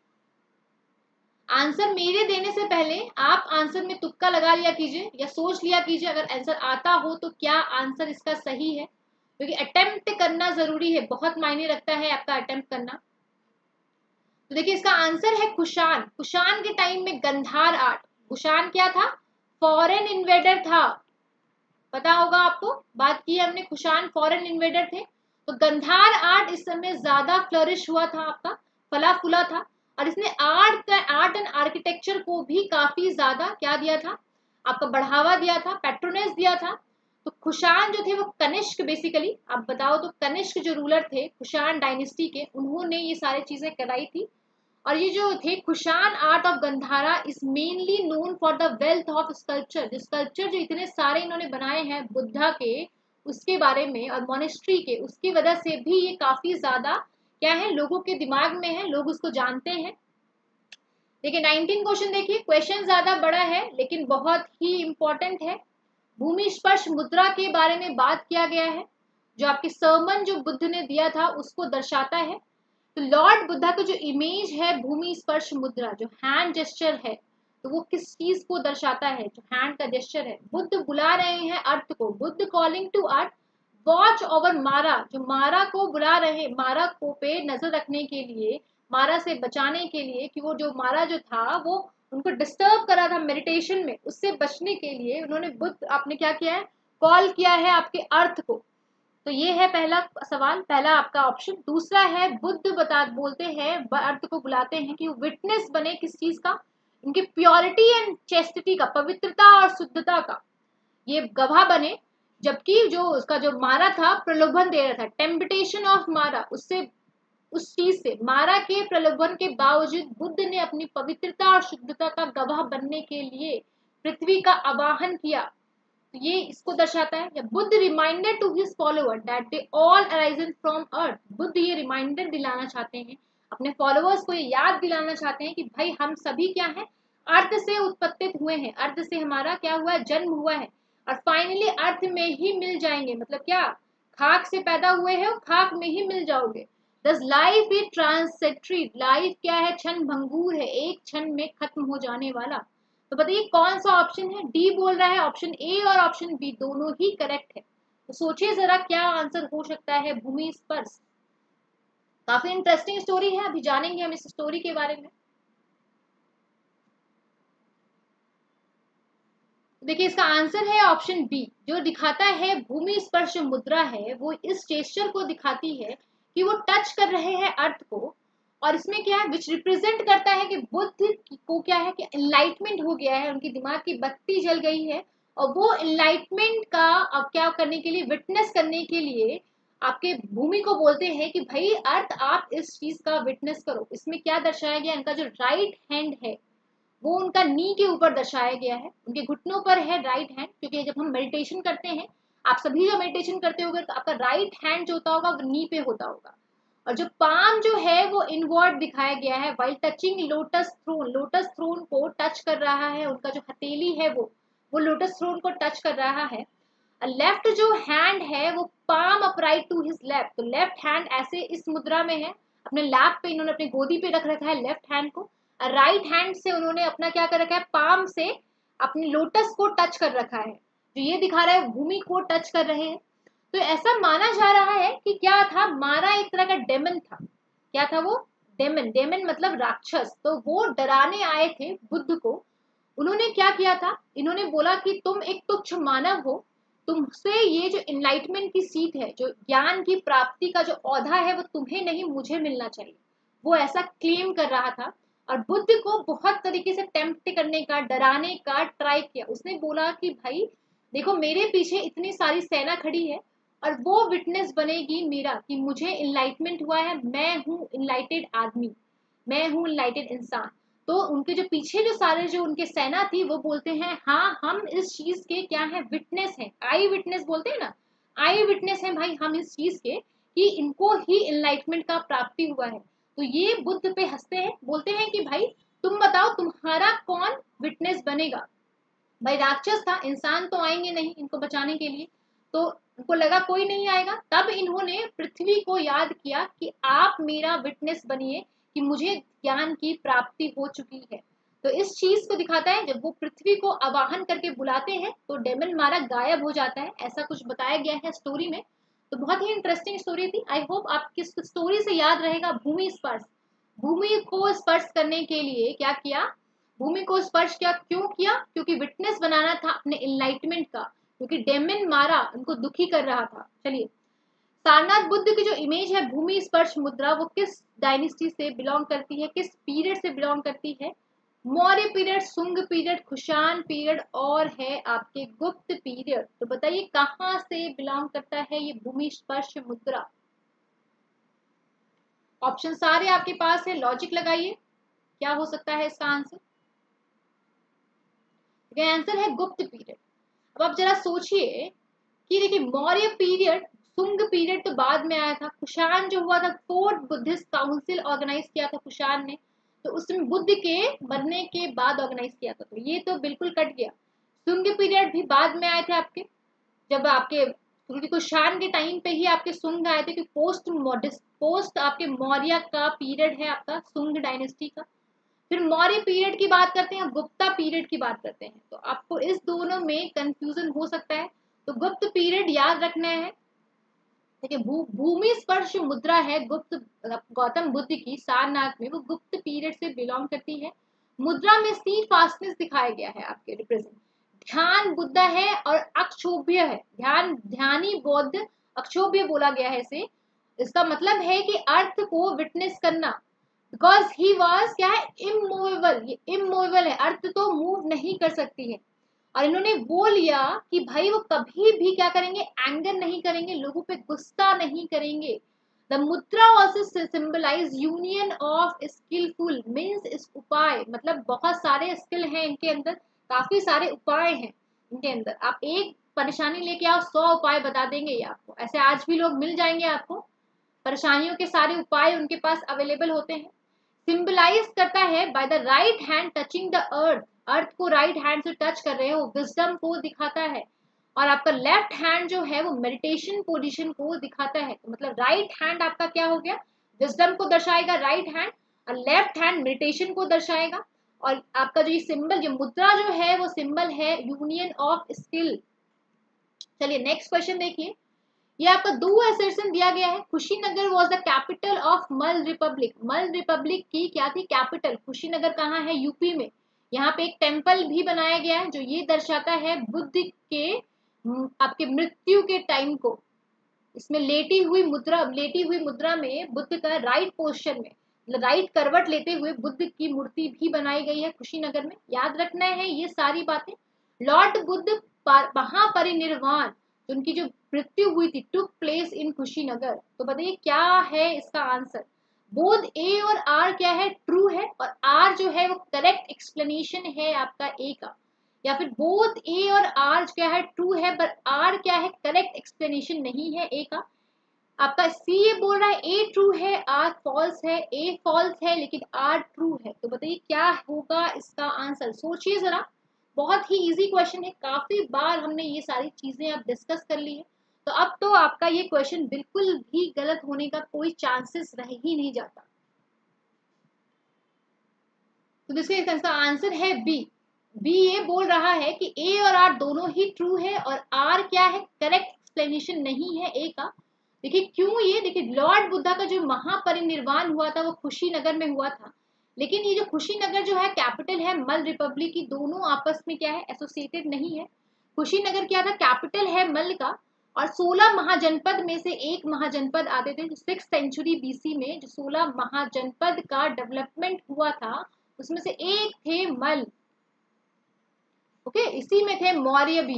आंसर मेरे देने से पहले आप आंसर में तुक्का लगा लिया कीजिए या सोच लिया कीजिए, अगर आंसर आता हो तो क्या आंसर इसका सही है, क्योंकि अटेम्प्ट करना जरूरी है, बहुत मायने रखता है आपका अटेम्प्ट करना। तो देखिए इसका आंसर है कुषाण। कुषाण के टाइम में गंधार आर्ट, कुषाण क्या था, फॉरेन इन्वेडर था, पता होगा आपको, बात की हमने, कुषाण फॉरेन इन्वेडर थे। तो गंधार आर्ट इस समय ज्यादा फ्लरिश हुआ था आपका, फला फूला था। और इसने आर्ट एंड आर्किटेक्चर को भी काफी ज्यादा क्या दिया था, आपका बढ़ावा दिया था, पेट्रोनेस दिया था। तो कुषाण जो थे वो कनिष्क, बेसिकली आप बताओ तो कनिष्क जो रूलर थे कुषाण डायनेस्टी के, उन्होंने ये सारी चीजें कराई थी। और ये जो थे Kushan art of Gandhara is mainly known for the wealth of sculpture. जो स्कल्पचर जो इतने सारे इन्होंने बनाए हैं बुद्धा के, उसके बारे में, और मोनेस्ट्री के, उसकी वजह से भी ये काफी ज्यादा क्या है, लोगों के दिमाग में है, लोग उसको जानते हैं। देखिए 19 क्वेश्चन देखिए, क्वेश्चन ज्यादा बड़ा है लेकिन बहुत ही इंपॉर्टेंट है। भूमि स्पर्श मुद्रा के बारे में बात किया गया है, जो आपके सर्मन जो बुद्ध ने दिया था उसको दर्शाता है। तो लॉर्ड बुद्धा का जो इमेज है भूमि स्पर्श मुद्रा, जो हैंड जेस्चर है, तो वो किस चीज को दर्शाता है, जो हैंड का जेस्चर है। बुद्ध बुला रहे हैं अर्थ को, Buddha calling to earth, watch over Mara, जो मारा को बुला रहे, मारा को पे नजर रखने के लिए, मारा से बचाने के लिए, कि वो जो मारा जो था वो उनको डिस्टर्ब कर रहा था मेडिटेशन में, उससे बचने के लिए उन्होंने बुद्ध आपने क्या किया है, कॉल किया है आपके अर्थ को। तो ये है पहला सवाल, पहला आपका ऑप्शन। दूसरा है बुद्ध बोलते हैं, अर्थ को बुलाते हैं कि विटनेस बने किस चीज का, इनकी प्योरिटी एंड चेस्टिटी का, पवित्रता और शुद्धता का ये गवाह बने। जबकि जो उसका जो मारा था प्रलोभन दे रहा था, टेम्पटेशन ऑफ मारा, उससे उस चीज से मारा के प्रलोभन के बावजूद बुद्ध ने अपनी पवित्रता और शुद्धता का गवाह बनने के लिए पृथ्वी का आवाहन किया। तो ये इसको दर्शाता है। Buddha reminder to his follower that they all arisen from earth, Buddha ये रिमाइंडर दिलाना चाहते हैं, अपने फॉलोअर्स को ये याद दिलाना चाहते हैं कि भाई हम सभी क्या है, अर्थ से उत्पत्तित हुए हैं, अर्थ से हमारा क्या हुआ है, जन्म हुआ है, और फाइनली अर्थ में ही मिल जाएंगे। मतलब क्या, खाक से पैदा हुए हैं और खाक में ही मिल जाओगे। दस लाइफ इज ट्रांसिटरी, लाइफ क्या है, क्षण भंगुर है, एक क्षण में खत्म हो जाने वाला। तो बताइए कौन सा ऑप्शन है, डी बोल रहा है, ऑप्शन ए और ऑप्शन बी दोनों ही करेक्ट है। तो सोचिए जरा क्या आंसर हो सकता है, भूमि स्पर्श। काफी इंटरेस्टिंग स्टोरी है, अभी जानेंगे हम इस स्टोरी के बारे में। देखिए इसका आंसर है ऑप्शन बी, जो दिखाता है भूमि स्पर्श मुद्रा है वो इस जेस्चर को दिखाती है कि वो टच कर रहे हैं अर्थ को। और इसमें क्या है, विच रिप्रेजेंट करता है कि बुद्ध को क्या है कि एनलाइटमेंट हो गया है, उनकी दिमाग की बत्ती जल गई है, और वो एनलाइटमेंट का अब क्या करने के लिए, विटनेस करने के लिए आपके भूमि को बोलते हैं कि भाई अर्थ आप इस चीज का विटनेस करो। इसमें क्या दर्शाया गया, इनका जो राइट हैंड है वो उनका नी के ऊपर दर्शाया गया है, उनके घुटनों पर है राइट हैंड, क्योंकि जब हम मेडिटेशन करते हैं, आप सभी जो मेडिटेशन करते होंगे तो आपका राइट हैंड जो होता होगा वो नी पे होता होगा, और जो पाम जो है वो इनवर्ड दिखाया गया है, while touching lotus throne, lotus throne को टच कर रहा है, उनका जो हथेली है वो लोटस थ्रोन को टच कर रहा है। लेफ्ट जो हैंड है वो palm upright to his left, तो लेफ्ट हैंड ऐसे इस मुद्रा में है, अपने लैप पे इन्होंने अपनी गोदी पे रख रखा है लेफ्ट हैंड को, राइट हैंड से उन्होंने अपना क्या कर रखा है, पाम से अपनी लोटस को टच कर रखा है, जो ये दिखा रहा है भूमि को टच कर रहे हैं। तो ऐसा माना जा रहा है कि क्या था, मारा एक तरह का डेमन था। क्या था वो, डेमन, डेमन मतलब राक्षस। तो वो डराने आए थे बुद्ध को। उन्होंने क्या किया था, इन्होंने बोला कि तुम एक तुच्छ मानव हो, तुमसे ये जो इनलाइटमेंट की सीट है, जो ज्ञान की प्राप्ति का जो औधा है वो तुम्हें नहीं मुझे मिलना चाहिए, वो ऐसा क्लेम कर रहा था। और बुद्ध को बहुत तरीके से टेम्प्ट करने का, डराने का ट्राई किया। उसने बोला कि भाई देखो मेरे पीछे इतनी सारी सेना खड़ी है और वो विटनेस बनेगी मेरा कि मुझे इनलाइटमेंट हुआ है, मैं हूँ इनलाइटेड आदमी, मैं हूँ इनलाइटेड इंसान। तो उनके जो पीछे जो सारे जो उनके सेना थी वो बोलते हैं हाँ हम इस चीज के क्या है, विटनेस है, आई विटनेस बोलते हैं ना, आई विटनेस है भाई हम इस चीज के कि इनको ही इनलाइटमेंट का प्राप्ति हुआ है। तो ये बुद्ध पे हंसते हैं, बोलते हैं कि भाई तुम बताओ तुम्हारा कौन विटनेस बनेगा। भाई राक्षस था, इंसान तो आएंगे नहीं इनको बचाने के लिए, तो उनको लगा कोई नहीं आएगा। तब इन्होंने पृथ्वी को याद किया कि आप मेरा विटनेस बनिए कि मुझे ज्ञान की प्राप्ति हो चुकी है। तो इस चीज को दिखाता है, जब वो पृथ्वी को आवाहन करके बुलाते हैं तो डेमन मारा गायब हो जाता है, ऐसा कुछ बताया गया है स्टोरी में। तो बहुत ही इंटरेस्टिंग स्टोरी थी। आई होप आपकी स्टोरी से याद रहेगा भूमि स्पर्श। भूमि को स्पर्श करने के लिए क्या किया, भूमि को स्पर्श किया, क्यों किया, क्योंकि विटनेस बनाना था अपने इनलाइटमेंट का, क्योंकि डेमन मारा उनको दुखी कर रहा था। चलिए, सारनाथ बुद्ध की जो इमेज है भूमि स्पर्श मुद्रा, वो किस डायनेस्टी से बिलोंग करती है, किस पीरियड से बिलोंग करती है, Maurya period, Sunga period, Kushan period और है आपके गुप्त पीरियड। तो बताइए कहां से बिलोंग करता है ये भूमि स्पर्श मुद्रा। ऑप्शन सारे आपके पास है, लॉजिक लगाइए क्या हो सकता है इसका आंसर। आंसर है गुप्त पीरियड। अब आप जरा सोचिए कि देखिए मौर्य पीरियड, सुंग पीरियड तो बाद में आया था, कुषाण जो हुआ था, फोर्थ बुद्धिस्ट काउंसिल ऑर्गेनाइज किया था कुषाण ने, तो उसमें बुद्ध के मरने के बाद ऑर्गेनाइज किया था, तो ये तो बिल्कुल कट गया। सुंग पीरियड भी बाद में आए थे आपके, जब आपके क्योंकि कुषाण के टाइम पे ही आपके सुंग आए थे, कि पोस्ट आपके मौर्य का पीरियड है आपका सुंग डायनेस्टी का। फिर मौर्य पीरियड की बात करते हैं, गुप्ता पीरियड की बात करते हैं, तो आपको इस दोनों में कंफ्यूजन हो सकता है। तो गुप्त पीरियड याद रखना है। देखिए भूमि स्पर्श मुद्रा है गुप्त, गौतम बुद्ध की सारनाथ में, वो गुप्त पीरियड से बिलोंग करती है। मुद्रा में सी फास्टनेस दिखाया गया है आपके रिप्रेजेंट। ध्यान बुद्ध है और अक्षोभ्य है, ध्यान ध्यानी बौद्ध, अक्षोभ्य बोला गया है इसे। इसका मतलब है कि अर्थ को विटनेस करना, बिकॉज ही वॉज क्या है, इमूवेबल, ये इमूवेबल है, अर्थ तो मूव नहीं कर सकती है। और इन्होंने वो लिया कि भाई वो कभी भी क्या करेंगे, एंगर नहीं करेंगे, लोगों पे गुस्सा नहीं करेंगे। द मुद्रा also symbolize union of skillful, means इस उपाय मतलब बहुत सारे स्किल हैं इनके अंदर, काफी सारे उपाय हैं इनके अंदर। आप एक परेशानी लेके आओ 100 उपाय बता देंगे ये आपको, ऐसे आज भी लोग मिल जाएंगे आपको, परेशानियों के सारे उपाय उनके पास अवेलेबल होते हैं। सिंबलाइज करता है by the right hand touching the earth, earth को राइट हैंड से टच कर रहे हो, विजडम को दिखाता है। और आपका लेफ्ट हैंड जो है वो मेडिटेशन पोजीशन को दिखाता है, तो मतलब राइट हैंड आपका क्या हो गया, विजडम को दर्शाएगा राइट हैंड, और लेफ्ट हैंड मेडिटेशन को दर्शाएगा। और आपका जो ये सिंबल, जो मुद्रा जो है वो सिंबल है यूनियन ऑफ स्किल। चलिए नेक्स्ट क्वेश्चन देखिए, ये आपका दो असर्शन दिया गया है। Kushinagar was the capital of Malla republic, Malla republic की क्या थी कैपिटल, कुशीनगर कहाँ है, यूपी में। यहाँ पे एक टेम्पल भी बनाया गया है जो ये दर्शाता है बुद्ध के आपके मृत्यु के टाइम को। इसमें लेटी हुई मुद्रा में बुद्ध का राइट पोस्चर में राइट करवट लेते हुए बुद्ध की मूर्ति भी बनाई गई है कुशीनगर में। याद रखना है ये सारी बातें। लॉर्ड बुद्ध महापरिनिर्वाण, उनकी जो मृत्यु हुई थी, टुक प्लेस इन कुशीनगर। तो बताइए क्या है इसका आंसर। बोथ ए और आर क्या है, ट्रू है, और आर जो है वो करेक्ट एक्सप्लेनेशन है आपका ए का। या फिर बोथ ए और आर क्या है, ट्रू है, पर आर क्या है, करेक्ट एक्सप्लेनेशन नहीं है ए का। आपका सी ये बोल रहा है ए ट्रू है, आर फॉल्स है, ए फॉल्स है, लेकिन आर ट्रू है। तो बताइए क्या होगा इसका आंसर, सोचिए जरा। बहुत ही इजी क्वेश्चन है, काफी बार हमने ये सारी चीजें अब डिस्कस कर ली है, तो अब तो आपका ये क्वेश्चन बिल्कुल भी गलत होने का कोई चांसेस रह ही नहीं जाता। तो इसका आंसर है बी। बी ये बोल रहा है कि ए और आर दोनों ही ट्रू है, और आर क्या है, करेक्ट एक्सप्लेनेशन नहीं है ए का। देखिए क्यों, ये देखिए लॉर्ड बुद्धा का जो महापरिनिर्वाण हुआ था वो कुशीनगर में हुआ था, लेकिन ये जो कुशीनगर जो है कैपिटल है मल रिपब्लिक की, दोनों आपस में क्या है, एसोसिएटेड नहीं है। कुशीनगर क्या था, कैपिटल है मल का, और 16 महाजनपद में से एक महाजनपद आते थे। 6th सेंचुरी बीसी में जो 16 महाजनपद का डेवलपमेंट हुआ था उसमें से एक थे मल। ओके, इसी में थे मौर्य भी,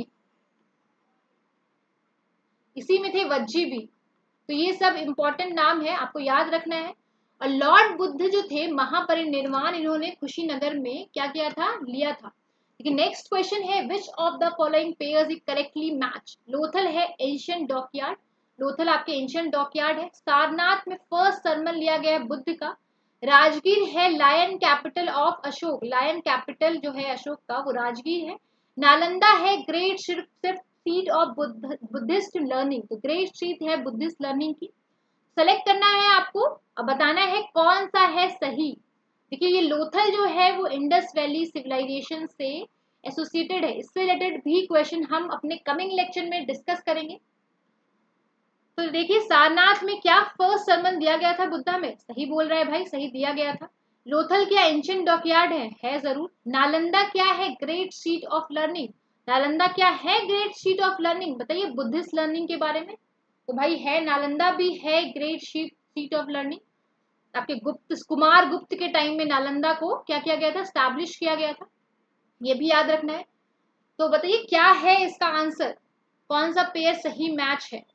इसी में थे वज्जी भी। तो ये सब इंपॉर्टेंट नाम है, आपको याद रखना है। और लॉर्ड बुद्ध जो थे महापरिनिर्वाण इन्होंने कुशीनगर में क्या किया था, लिया था। लेकिन नेक्स्ट क्वेश्चन है which of the following pairs is correctly match. Lothal है एंशिएंट डॉकयार्ड, लोथल आपके एंशिएंट डॉकयार्ड है। सारनाथ में फर्स्ट सरमन लिया गया है बुद्ध का। राजगीर है lion capital of Ashoka, lion capital जो है अशोक का वो राजगीर है। नालंदा है great seat of Buddhist learning, तो ग्रेट सीट है बुद्धिस्ट लर्निंग की। सेलेक्ट करना है आपको, अब बताना है कौन सा है सही। देखिए ये लोथल जो है वो इंडस वैली सिविलाइजेशन से एसोसिएटेड है, इससे रिलेटेड भी क्वेश्चन हम अपने कमिंग लेक्चर में डिस्कस करेंगे। तो देखिए सारनाथ में क्या फर्स्ट सरमन दिया गया था बुद्धा में, सही बोल रहा है भाई, सही दिया गया था। लोथल क्या एंशिएंट डॉकयार्ड है जरूर। नालंदा क्या है, great seat of learning, Nalanda क्या है, ग्रेट सीट ऑफ लर्निंग। बताइए बुद्धिस्ट लर्निंग के बारे में, तो भाई है, नालंदा भी है ग्रेट सीट ऑफ लर्निंग। आपके कुमार गुप्त के टाइम में नालंदा को क्या किया गया था, स्टैब्लिश किया गया था, ये भी याद रखना है। तो बताइए क्या है इसका आंसर, कौन सा पेयर सही मैच है।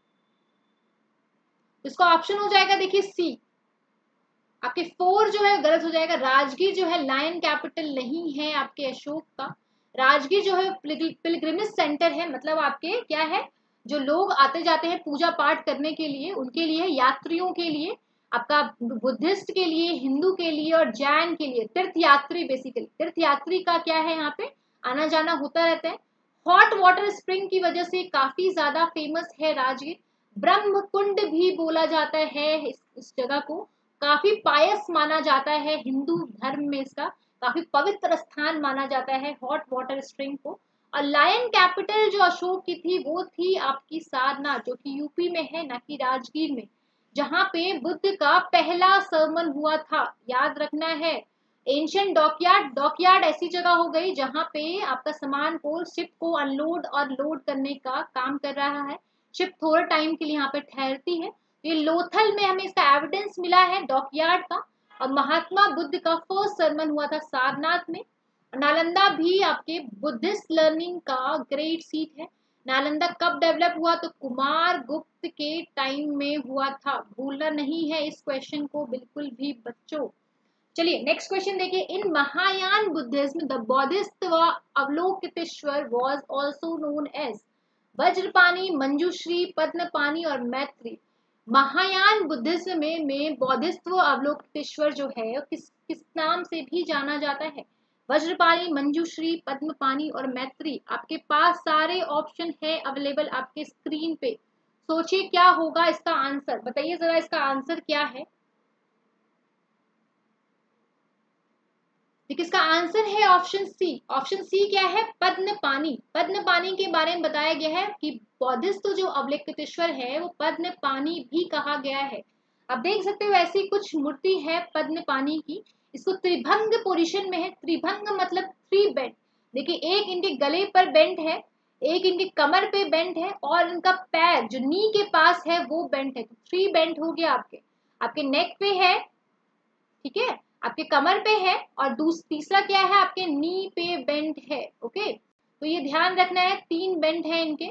इसका ऑप्शन हो जाएगा देखिए सी, आपके 4 जो है गलत हो जाएगा। राजगीर जो है लायन कैपिटल नहीं है आपके अशोक का। राजगीर जो है पिलग्रिमेज सेंटर है, मतलब आपके क्या है, जो लोग आते जाते हैं पूजा पाठ करने के लिए, उनके लिए, यात्रियों के लिए, आपका बुद्धिस्ट के लिए, हिंदू के लिए और जैन के लिए, तीर्थ यात्री, बेसिकली तीर्थ यात्री का क्या है, यहाँ पे आना जाना होता रहता है। हॉट वाटर स्प्रिंग की वजह से काफी ज्यादा फेमस है राजगीर। ब्रह्म कुंड भी बोला जाता है इस जगह को, काफी पायस माना जाता है हिंदू धर्म में, इसका काफी पवित्र स्थान माना जाता है हॉट वाटर स्प्रिंग को। और लायन कैपिटल जो अशोक की थी वो थी आपकी सारनाथ, जो कि यूपी में है, ना कि राजगीर में, जहां पे बुद्ध का पहला सरमन हुआ था। याद रखना है, एंशियंट डॉकयार्ड, डॉकयार्ड ऐसी जगह हो गई जहां पे आपका सामान को, शिप को अनलोड और लोड करने का काम कर रहा है। शिप थोड़े टाइम के लिए यहाँ पे ठहरती है। ये लोथल में हमें इसका एविडेंस मिला है डॉकयार्ड का। और महात्मा बुद्ध का फर्स्ट सरमन हुआ था सारनाथ में। नालंदा भी आपके बुद्धिस्ट लर्निंग का ग्रेट सीट है। नालंदा कब डेवलप हुआ? तो कुमार गुप्त के टाइम में हुआ था। भूलना नहीं है इस क्वेश्चन को बिल्कुल भी बच्चों। चलिए नेक्स्ट क्वेश्चन देखिए। In Mahayana Buddhism the Bodhisattva Avalokiteshvara was also known as Vajrapani, Manjushri, Padmapani और मैत्री। महायान बुद्धिज्म में बौद्धिस्त्व अवलोकितेश्वर जो है किस किस नाम से भी जाना जाता है? वज्रपाणी, मंजूश्री, पद्मपाणी और मैत्री। आपके पास सारे ऑप्शन है अवेलेबल आपके स्क्रीन पे। सोचिए क्या होगा इसका आंसर, बताइए जरा इसका आंसर क्या है। देखिए इसका आंसर है ऑप्शन सी। ऑप्शन सी क्या है? पद्मपाणी। पद्मपाणी के बारे में बताया गया है कि बौद्धिस्त जो अवलोकितेश्वर है वो पद्मपाणी भी कहा गया है। अब देख सकते हो ऐसी कुछ मूर्ति है पद्मपाणी की। इसको त्रिभंग पोजीशन में है। त्रिभंग मतलब थ्री बेंट। देखिए एक इनके गले पर बेंट है, एक इनके कमर पे बेंट है और इनका पैर जो नी के पास है वो बेंट है। तो थ्री बेंट हो गया आपके। आपके नेक पे है, ठीक है, आपके कमर पे है और तीसरा क्या है? आपके नी पे बेंट है। ओके, तो ये ध्यान रखना है, तीन बेंट है इनके।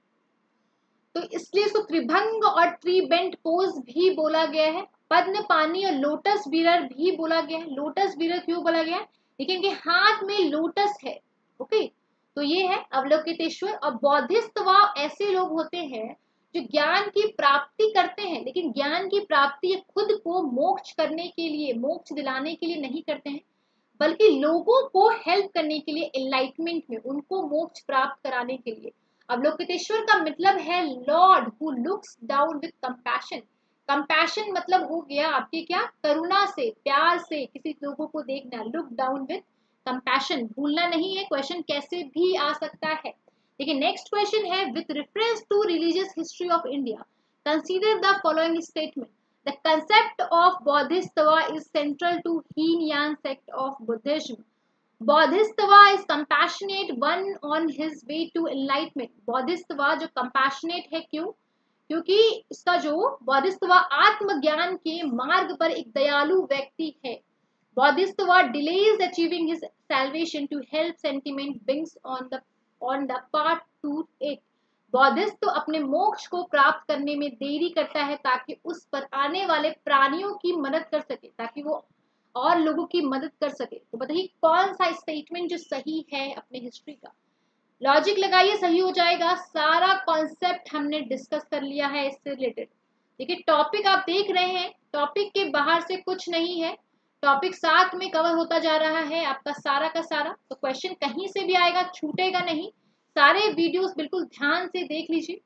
तो इसलिए इसको त्रिभंग और ट्री बेंट पोज भी बोला गया है। पद्मपाणी और लोटस बीरर भी बोला गया है। लोटस बीरर क्यों बोला गया है? देखिए इनके हाथ में लोटस है। ओके, तो ये है अवलोकितेश्वर। और बौद्धिस्त ऐसे लोग होते हैं जो ज्ञान की प्राप्ति करते हैं, लेकिन ज्ञान की प्राप्ति खुद को मोक्ष करने के लिए, मोक्ष दिलाने के लिए नहीं करते हैं, बल्कि लोगों को हेल्प करने के लिए, एनलाइटमेंट में उनको मोक्ष प्राप्त कराने के लिए। अवलोकितेश्वर का मतलब है Lord who looks down with compassion. Compassion मतलब हो गया आपके क्या? करुणा से, प्यार से किसी लोगों को देखना। लुक डाउन विद कंपैशन, भूलना नहीं है, क्वेश्चन कैसे भी आ सकता है। देखिए नेक्स्ट क्वेश्चन है, with reference to religious history of India consider the following statement. The concept of Bodhisattva is central to Heenyan sect of Buddhism. Bodhisattva is compassionate one on his way to enlightenment. Bodhisattva जो compassionate है, क्यों? क्योंकि इसका जो Bodhisattva आत्मज्ञान के मार्ग पर एक दयालु व्यक्ति है। Bodhisattva delays achieving his salvation to help sentiment beings on the path to it. Buddhist तो अपने मोक्ष को प्राप्त करने में देरी करता है ताकि उस पर आने वाले प्राणियों की मदद कर सके, ताकि वो और लोगों की मदद कर सके। तो बताइए कौन सा स्टेटमेंट जो सही है अपने हिस्ट्री का। लॉजिक लगाइए, सही हो जाएगा। सारा कॉन्सेप्ट हमने डिस्कस कर लिया है इससे रिलेटेड। देखिए टॉपिक आप देख रहे हैं, टॉपिक के बाहर से कुछ नहीं है, टॉपिक साथ में कवर होता जा रहा है आपका सारा का सारा। तो क्वेश्चन कहीं से भी आएगा, छूटेगा नहीं। सारे वीडियोस बिल्कुल ध्यान से देख लीजिए।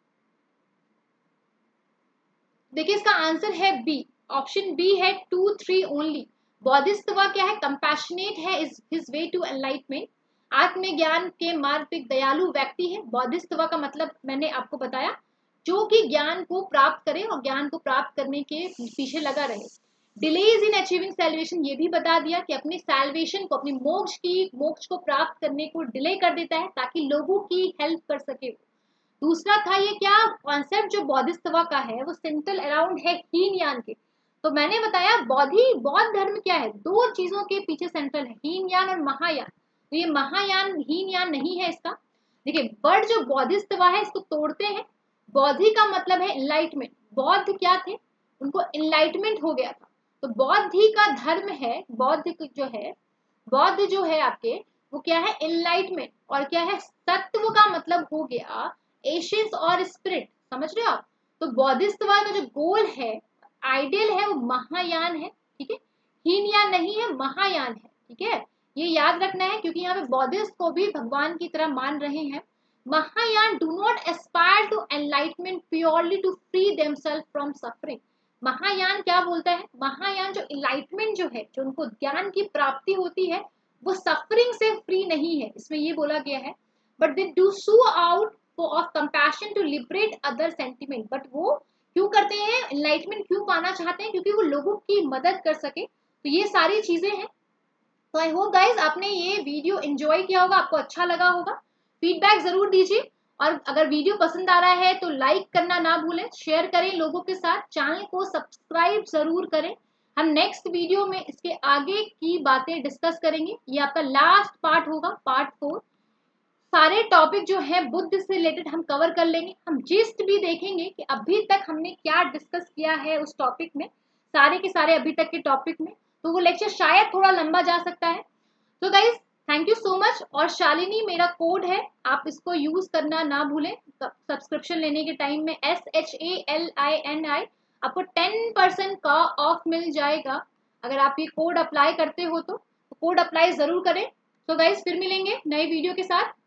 देखिए इसका आंसर है बी। ऑप्शन बी है 2, 3 ओनली। बौद्धिस्तवा क्या है? कंपैशनेट है, हिज वे टू एनलाइटमेंट। आत्मज्ञान के मार्ग पे दयालु व्यक्ति है। बौद्धिस्तवा का मतलब मैंने आपको बताया, जो कि ज्ञान को प्राप्त करे और ज्ञान को प्राप्त करने के पीछे लगा रहे। डिलेज इन अचीविंग सैल्वेशन, ये भी बता दिया कि अपनी सैल्वेशन को, अपनी मोक्ष को प्राप्त करने को डिले कर देता है ताकि लोगों की हेल्प कर सके। दूसरा था ये क्या कॉन्सेप्ट जो बौद्धिस्तवा का है वो सेंट्रल अराउंड है हीनयान के। तो मैंने बताया बौद्ध धर्म क्या है, दो चीजों के पीछे सेंट्रल है, हीनयान और महायान। तो ये महायान हीनयान नहीं है इसका। देखिए वर्ड जो बौद्धिस्तवा है इसको तोड़ते हैं। बौद्धि का मतलब है एनलाइटमेंट। बौद्ध क्या थे? उनको एनलाइटमेंट हो गया था। तो बौद्धि का धर्म है, बौद्ध जो है आपके वो क्या है? एनलाइटमेंट। और क्या है? तत्व का मतलब हो गया एशियंस और स्पिरिट। समझ रहे हो आप? तो बौद्धिस्तवा का जो गोल है, आइडियल है, वो महायान है। ठीक है, हीनयान नहीं है, महायान है। ठीक है, ये याद रखना है क्योंकि यहाँ पे बौद्धिस्ट को भी भगवान की तरह मान रहे हैं। Mahayana do not aspire to enlightenment purely to free themselves from suffering. Mahayana क्या बोलता है? महायान जो एनलाइटमेंट जो है, जो उनको ज्ञान की प्राप्ति होती है, वो सफरिंग से फ्री नहीं है, इसमें ये बोला गया है। But they do so out of compassion to liberate other sentiment. But वो क्यों करते हैं? एनलाइटमेंट क्यों पाना चाहते हैं? क्योंकि वो लोगों की मदद कर सके। तो ये सारी चीजें हैं। तो आई होप गाइज आपने ये वीडियो एंजॉय किया होगा, आपको अच्छा लगा होगा। फीडबैक जरूर दीजिए, और अगर वीडियो पसंद आ रहा है तो लाइक करना ना भूलें, शेयर करें लोगों के साथ, चैनल को सब्सक्राइब जरूर करें। हम नेक्स्ट वीडियो में इसके आगे की बातें डिस्कस करेंगे। ये आपका लास्ट पार्ट होगा, पार्ट 4। सारे टॉपिक जो है बुद्ध से रिलेटेड हम कवर कर लेंगे। हम जिस्ट भी देखेंगे कि अभी तक हमने क्या डिस्कस किया है उस टॉपिक में, सारे के सारे अभी तक के टॉपिक में। तो वो लेक्चर शायद थोड़ा लंबा जा सकता है। तो guys thank you so much. और शालिनी मेरा कोड है, आप इसको यूज करना ना भूलें सब्सक्रिप्शन लेने के टाइम में। SHALINI, आपको 10% का ऑफ मिल जाएगा अगर आप ये कोड अप्लाई करते हो तो कोड अप्लाई जरूर करें। तो गाइज फिर मिलेंगे नए वीडियो के साथ।